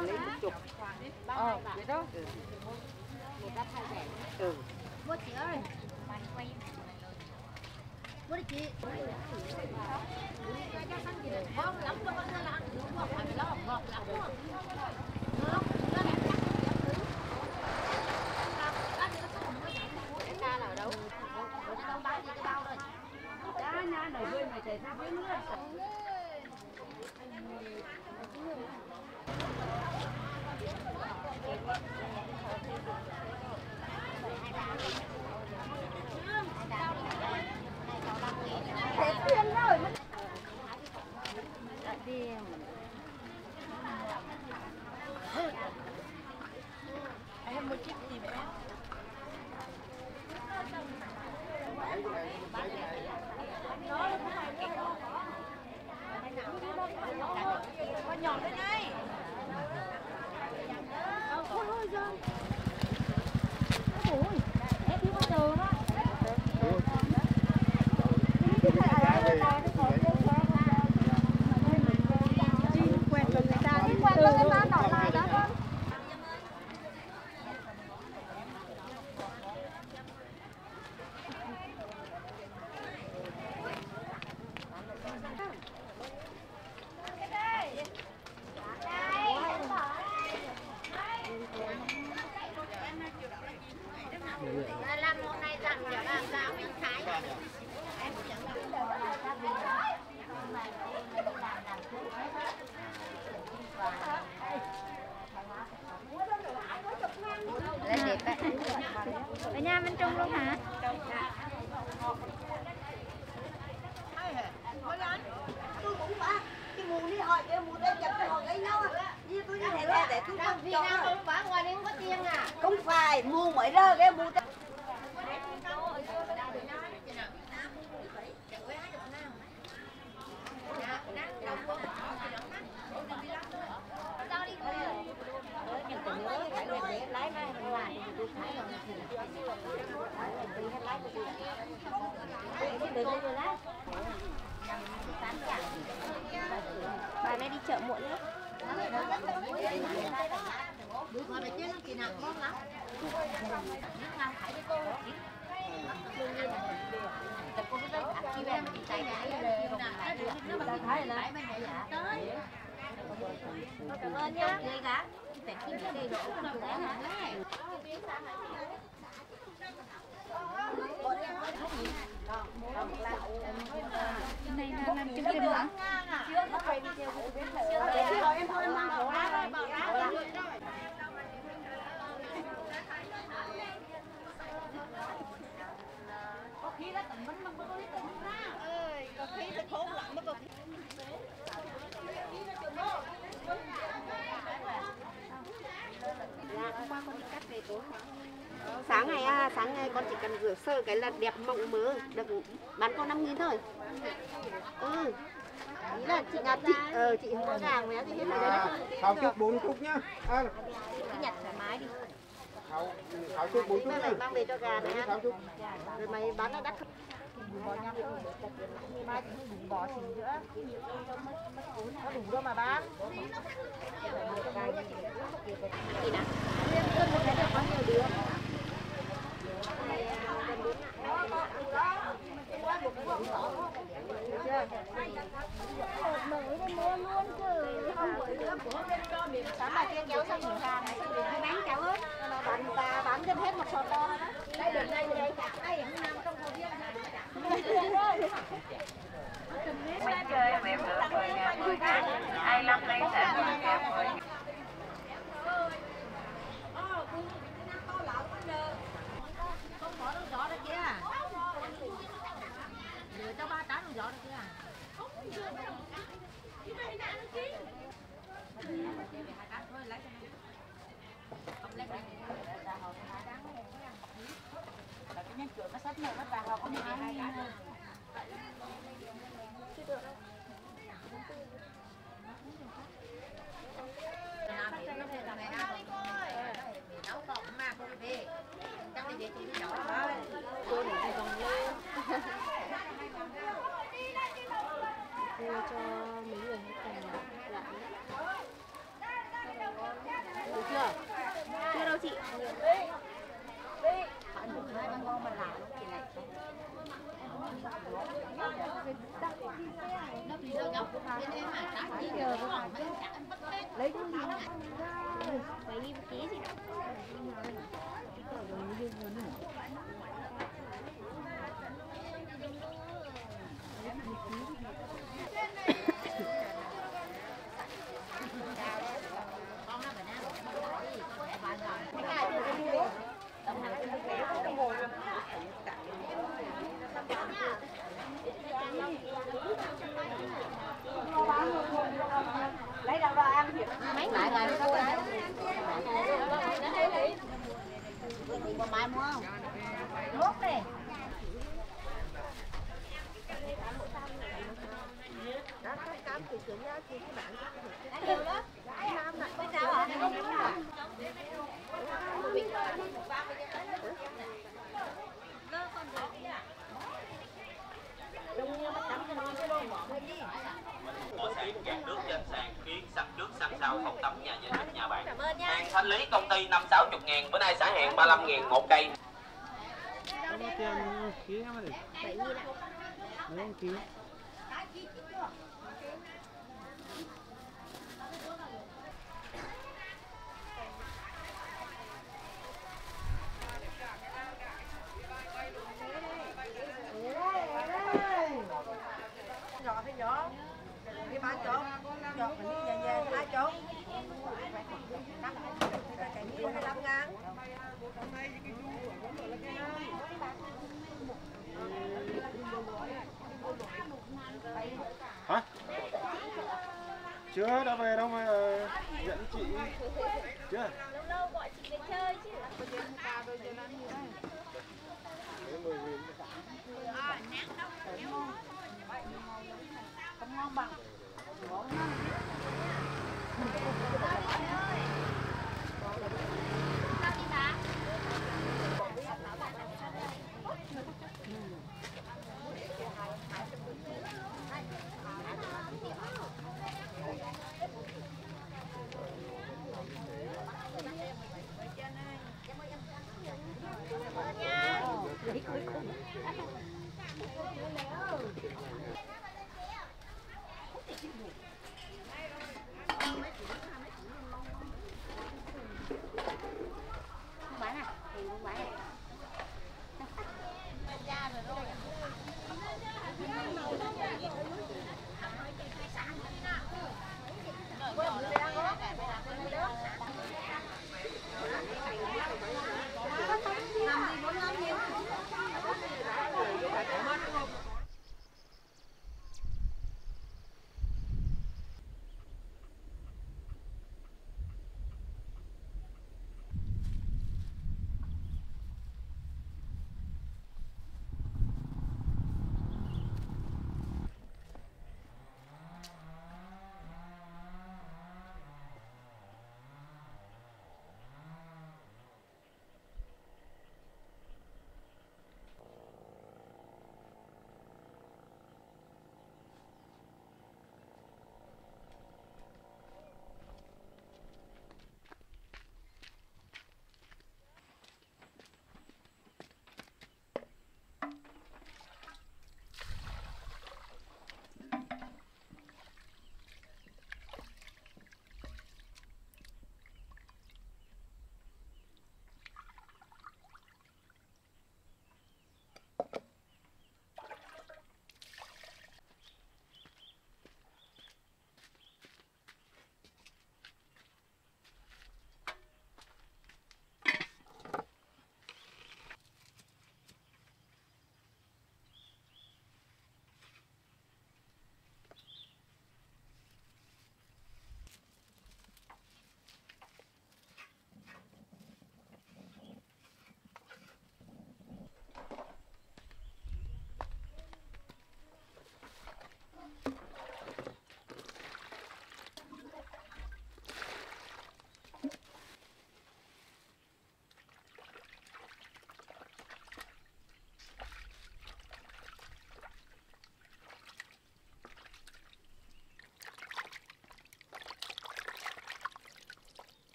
lấy một chục. Vậy đó. Một đắt 2 rẻ. Ừ. Mua chị ơi. Mua đi chị. Ngon lắm cho con ra là ăn được ngọt phải lo ngọt lắm luôn. Cái ca là ở đâu? Đâu bán gì cái bao rồi. Đã nha, này bên này chạy ra bên nữa. Em một chiếc gì vậy? Con nhỏ đây này. Ôi giời. Ôi, em đi bao giờ đó. Quen với người ta đi quen với người ta nói lại đó con. Làm hôm nay dặn cho làm sao mình khái. Em cũng chẳng biết đâu là sao mình Đây đẹp đấy. Ở nhà bên trong luôn hả? tôi cũng phải cái mùa đi hỏi cái mùa đây chặt cái họ gây nhau đi tôi như thế để tôi không Vì nào không bán ngoài đến có tiền à? không phải mua mới ra cái mua Bà này đi chợ muộn lắm. Rồi mày chết kỳ nào ngon lắm. Nhưng mà phải cho cô. Tập cô biết chị em mình chạy cái nó mà phải là cảm ơn nhá. Đây cả. Phải kiếm cái đầy đủ nó rẻ hả? Cái này là làm trứng kim hả? Em thôi em mang khổ ra rồi. Có khi đó tận bánh có lý tận ra. Ơi, có khi nó khổ lắm nó có khi. Hôm qua con đi cắt về tối. Sáng ngày con chỉ cần rửa sơ cái là đẹp mộng mớ, được bán có 5.000 thôi. Ừ. Ý là chị không có gàng méo gì hết rồi đấy. Khảo trước 4 chút nhá. À, Cứ nhặt thoải mái đi. khảo trước 4 chút Mày nhá. phải mang về cho gà này Khảo ăn. chút. Rồi mày bán nó đắt không? Bỏ xỉ nữa. Có đủ đâu mà bán. Gì nào? Một cái được bao nhiêu đứa? Sáng bà kia kéo sang cửa hàng này để bán cháu ơi. Bán gần hết một sọt to đó. Đây được đây đây cả đây không nằm trong hồ viên. Mình chơi em được 10.000 10 tháng. Ai năm nay sẽ 10.000 10. Không có đâu gió đó kia. Để cho 3 trái gió đó kia. Cái nhân cửa nó sắp này nó vào họ có 12 cái thôi. Nấu còn mà cô đi về. Chắc là về chị đi nhỏ thôi. Cô để đi vòng lên. Cô cho mấy người hết tiền. Dạ. Vậy đi ký gì đó. Lấy đâu ra ăn gì? Mấy ngày này nó đây. Có mai mua không? Nước này. Đó, cam thì chị nhá, chị các bạn Ăn nhiều đó. Nam này. Biết sao hả? Mỗi sàn dán nước trên sàn khiến săn trước săn sau không tắm nhà vệ sinh nhà bạn. Hàng thanh lý công ty 50-60 ngàn, bữa nay xả hàng 35 ngàn một cây. Giọt hay giọt? Cái 3 chốt. Giọt mình đi về 2 chốt. Cái kia 25 ngàn. Hả? Chưa, đã về đâu mà dẫn chị. Chưa? Lâu lâu gọi chị về chơi chứ. Không ngon bằng.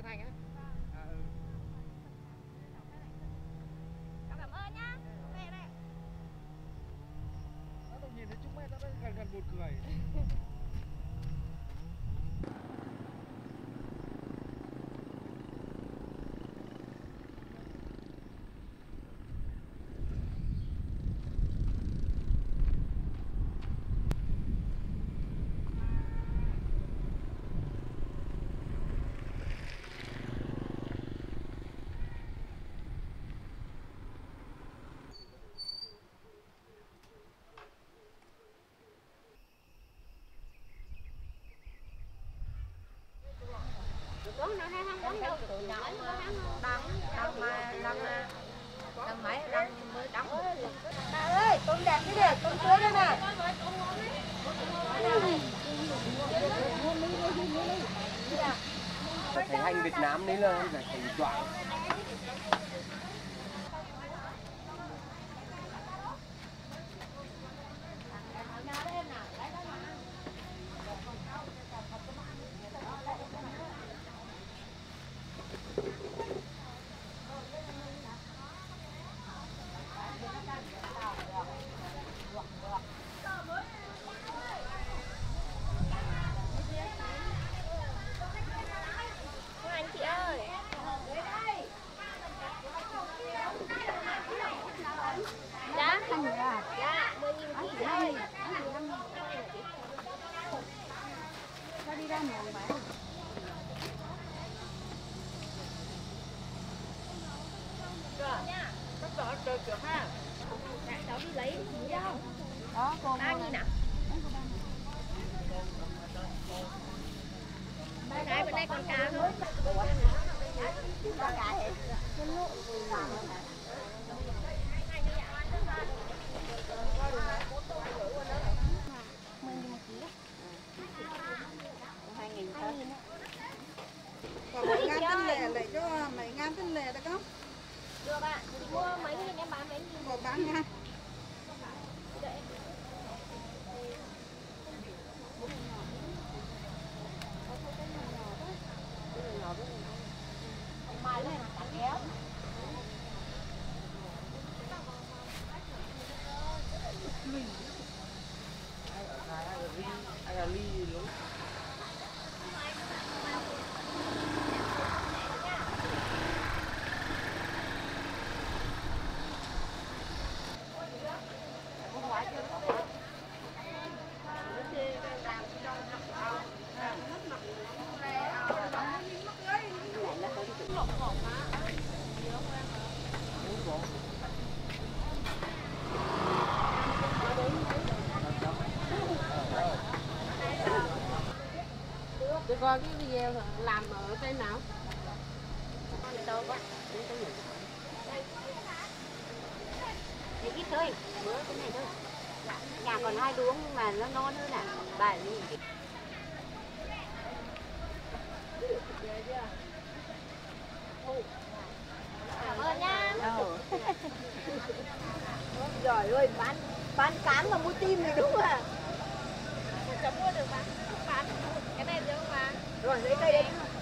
Thành á. Cảm ơn nhá. Về đây. Tôi nhìn thấy chúng mày đã gần gần buồn cười. Bà ơi, tôm đẹp thế để tôm tươi đây nè. Thấy hành Việt Nam đấy là thành choạng. Anh chị ơi. Dạ. Dạ, 10.000 ký chị ơi. Cho đi ra mồm bán. Cháu đi lấy gì đâu. Đó, cô 3.000 ạ. Cái bữa nay còn cá không? Còn mấy ngàn tên lẻ lại cho mấy ngàn tên lẻ được không? Được ạ. Mua mấy nghìn em bán mấy nghìn. Có 3.000. Mai này là cá kéo. Ai là ly luôn. Để coi cái video làm ở trên nào. Đâu quá. Để ít thôi, bữa cái này thôi. Nhà còn 2 đuống nhưng mà nó non hơn à. Bà gì? Cảm ơn nhá. Giời ơi, bán cám mà mua tim này đúng à? Cháu mua được mà. Không bán. Cái này được không mà? Rồi, lấy cây đây.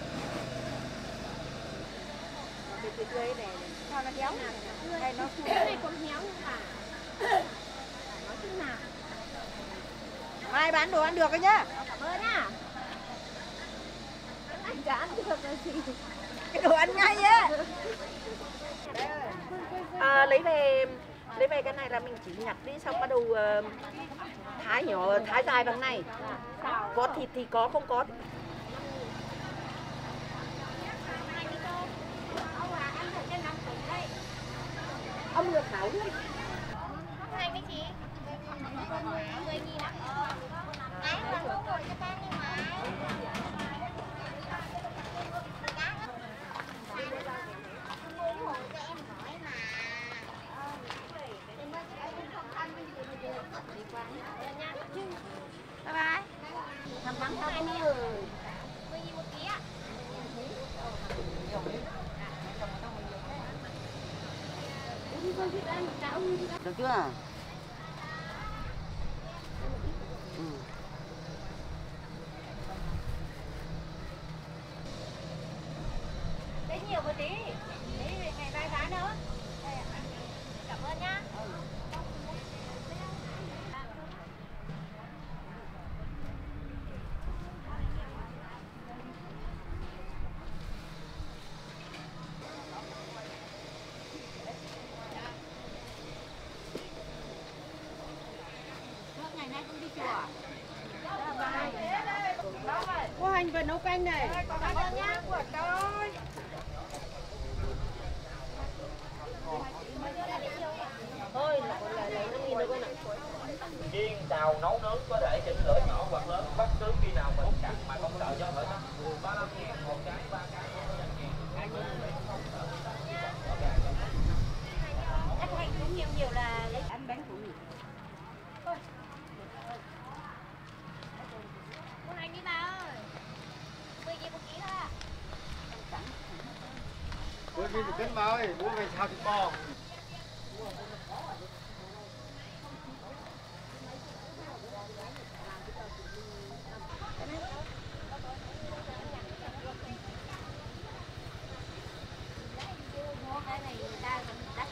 Cái cây này sao nó héo? Đây nó Cái này còn héo nhưng mà. Nói chung nào. mai bán đồ ăn được đấy nhá. Cảm ơn nhá. Anh chả ăn được rồi gì. Cái đồ ăn ngay á. Lấy về cái này là mình chỉ nhặt đi xong bắt đầu thái nhỏ, thái dài bằng này. Có thịt thì có, không có. Ông được thảo đấy. Hai mấy chị? 10.000 ạ. Cái còn mua ngồi cho ta đi mà. Bye bye. Thằng bắn sao Hai không mươi rồi. 10.000 một ký ạ. Được chưa? nấu canh này. Cảm ơn nhá. Của tôi. Thôi, lấy 5.000 được không ạ? Chiên, xào, nấu nướng có thể chỉnh lửa nhỏ hoặc lớn bất cứ khi nào mình cắt mà không sợ gió thổi tắt. 35.000 một cái, 3 cái 25.000. Khách hành cũng nhiều là lấy Ăn bánh của mình. mua hành đi bà ơi. 10.000 một ký thôi à? Bữa đi cân bà ơi, bữa về sao thịt bò. Cái này người ta vẫn đắt.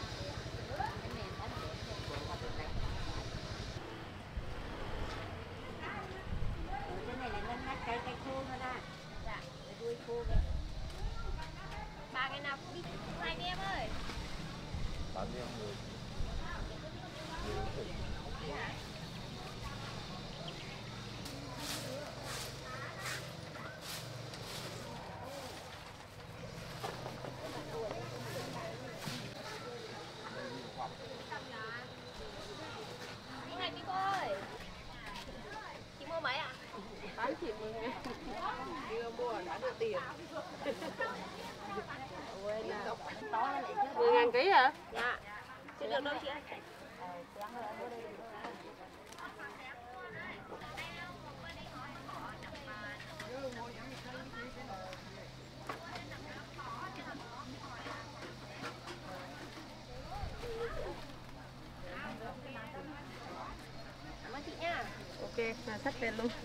Cái này là nâng nát cây khô thôi đó. Dạ, cái đuôi khô kìa. Bà cái nào cũng đi hai đi em ơi. Bán đi em người. Đi hành đi cô ơi. Chị mua mấy ạ? Bán chị 10.000. Đưa mua đã được tiền. 10.000 ký hả? Dạ. Chưa được đâu chị ơi. Cảm ơn chị nha. Ok, là xách tiền luôn.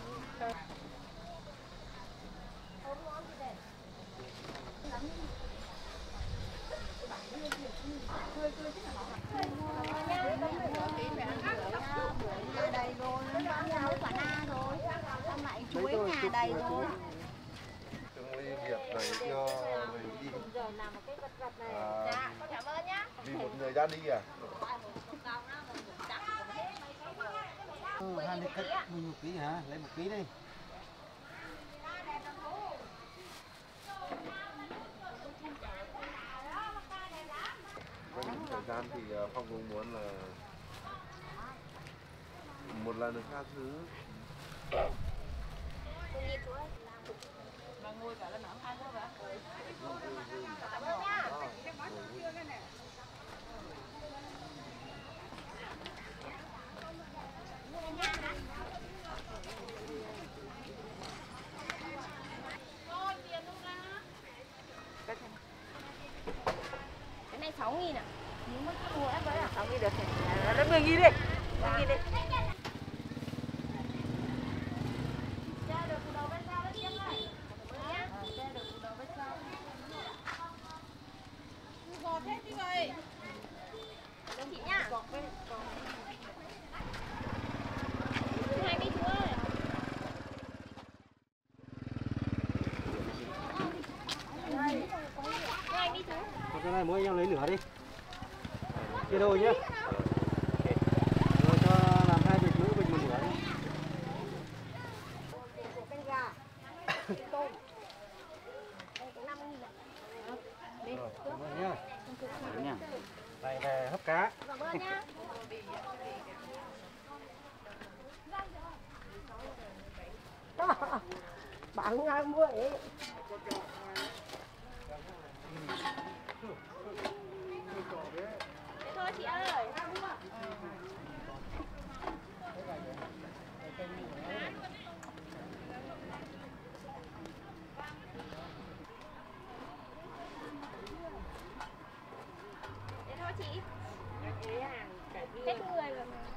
Nhà đầy rồi, nấu quả na rồi, xong lại chuối nhà đầy rồi. Từng ly Việt này cho mình đi. Giờ làm một cái vật vật này. À, Dạ, con cảm ơn nhá. vì một người ra đi à? 20 cân, 11 kg hả? Lấy 1 kg đi. Có những thời gian thì Phong cũng muốn là một lần được tha thứ. Mà ngồi cả lần nào ăn quá vậy? Cảm ơn nhá. Cái này 6.000 ạ. Nhưng mà mua em với à? 6.000 được. Lấy 10.000 đi. 10.000 đi. Cha được từ đầu bên sau đấy em ơi. Cha được từ đầu bên sau. Gọt hết đi vậy. Cảm ơn chị nhá. Thứ hai đi chú ơi. Thứ hai đi chú. Cái này mỗi anh em lấy lửa đi. Chia đôi nhá. Rồi cho làm 2 bịch mỗi bịch 1 lửa đi. Canh gà. Tôm. Đây có 5.000 ạ. Đi. Cảm ơn nhá. Nha. Này về hấp cá. Cảm ơn nhá. Bạn ai mua ấy. Thế thôi chị ơi. Thế thôi chị. Hết người rồi mà.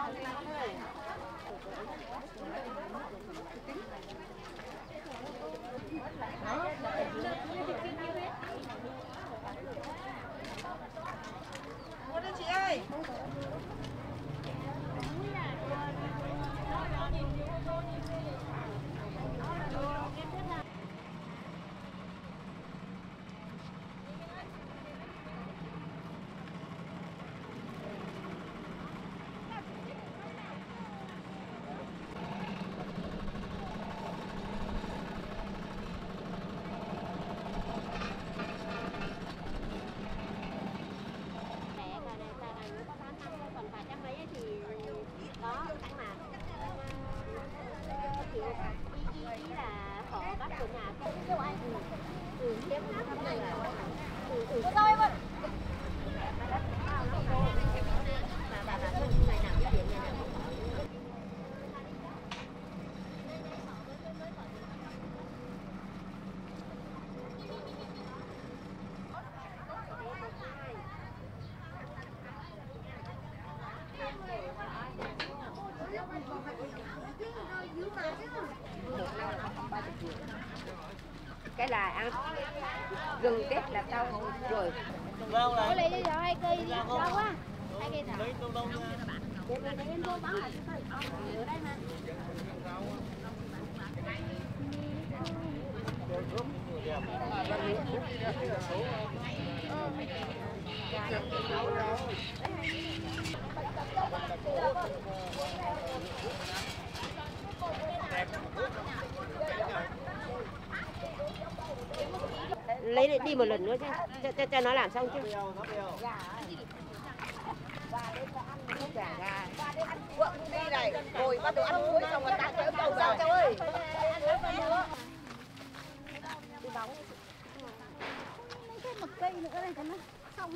Mua đi chị ơi. Cái là ăn gừng tết là tao rồi. Rau này. Có lấy cho 2 cây đi, rau quá. 2 cây Lấy đâu đâu nha. em vô bán ở đây mà. Lấy đi một lần nữa cho nó làm xong chứ. Đi này, ngồi bắt đầu ăn muối xong rồi ta kéo đầu ra cháu ơi. Thêm 1 cây nữa này cho nó xong.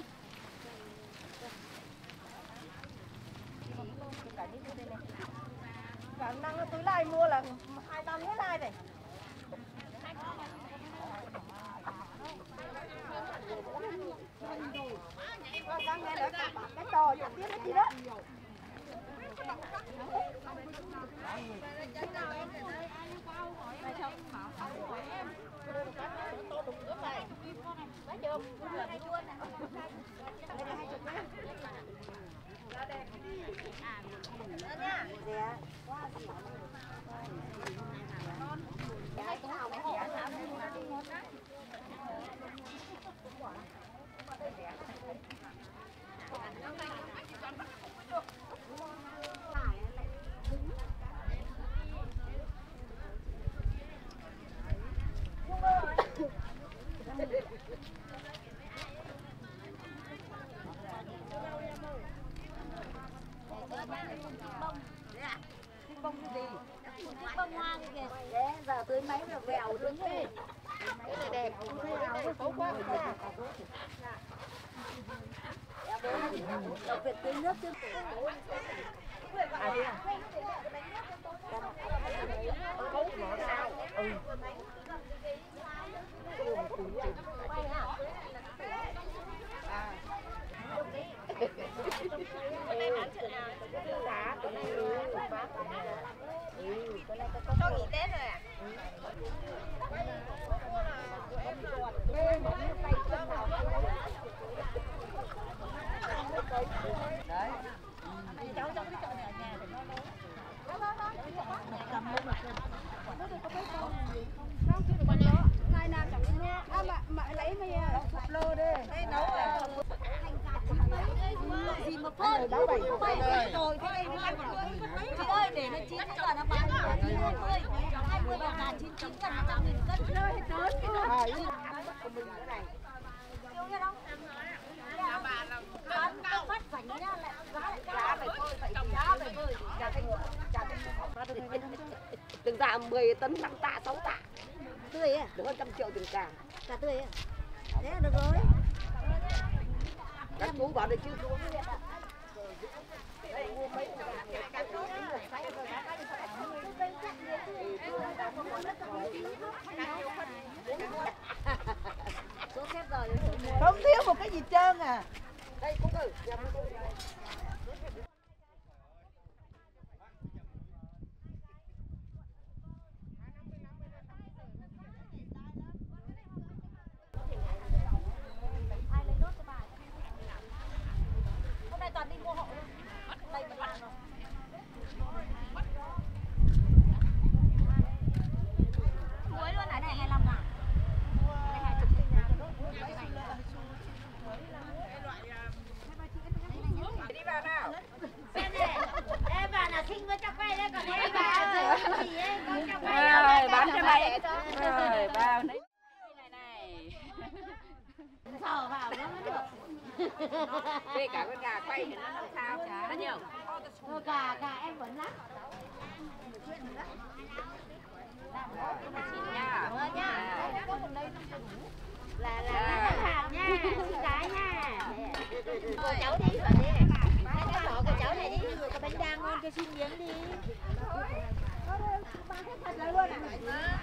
Khả năng là túi này mua là 2-3 hết này này. Cái to chẳng biết cái gì đó. Bông hoa kìa. Giờ tưới mấy rồi vèo tưới thế. Cái này đẹp, xấu quá. Đặc biệt tưới nước chứ. Cho nghỉ Tết rồi à? Đấy. Cháu trong cái chợ này ở nhà thì nó Ngày nào chẳng mua. Mà lấy mày sụp lơ đi. đây nấu là Gì mà phơi rồi thế đây nó ăn chị ơi để nó chín chứ còn nó bán 20 bạc là 99 cân 100.000 cân rơi hết trơn cái đó. Yêu nghe đâu? Bán cao phát rảnh nhá lại giá phải thôi phải giá phải thôi giá thành Từng tạ 10 tấn 5 tạ 6 tạ. Tươi à? Được hơn 100 triệu từng cả. Cả tươi à? Thế là được rồi. Các chú bảo được chứ. không thiếu một cái gì trơn à. Đây cũng thử. Về cả con gà quay thì nó làm sao? Bao nhiêu? Gà em vẫn lắm. Chín nha. Là khách hàng nha, chị gái nha. Cô cháu đi rồi đi. Cái lọ của cháu này đi, người có bánh đa ngon cho xin miếng đi. Bán hết thật là luôn à?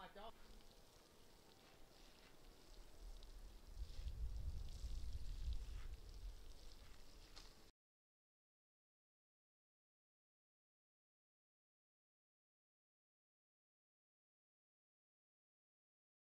mà cho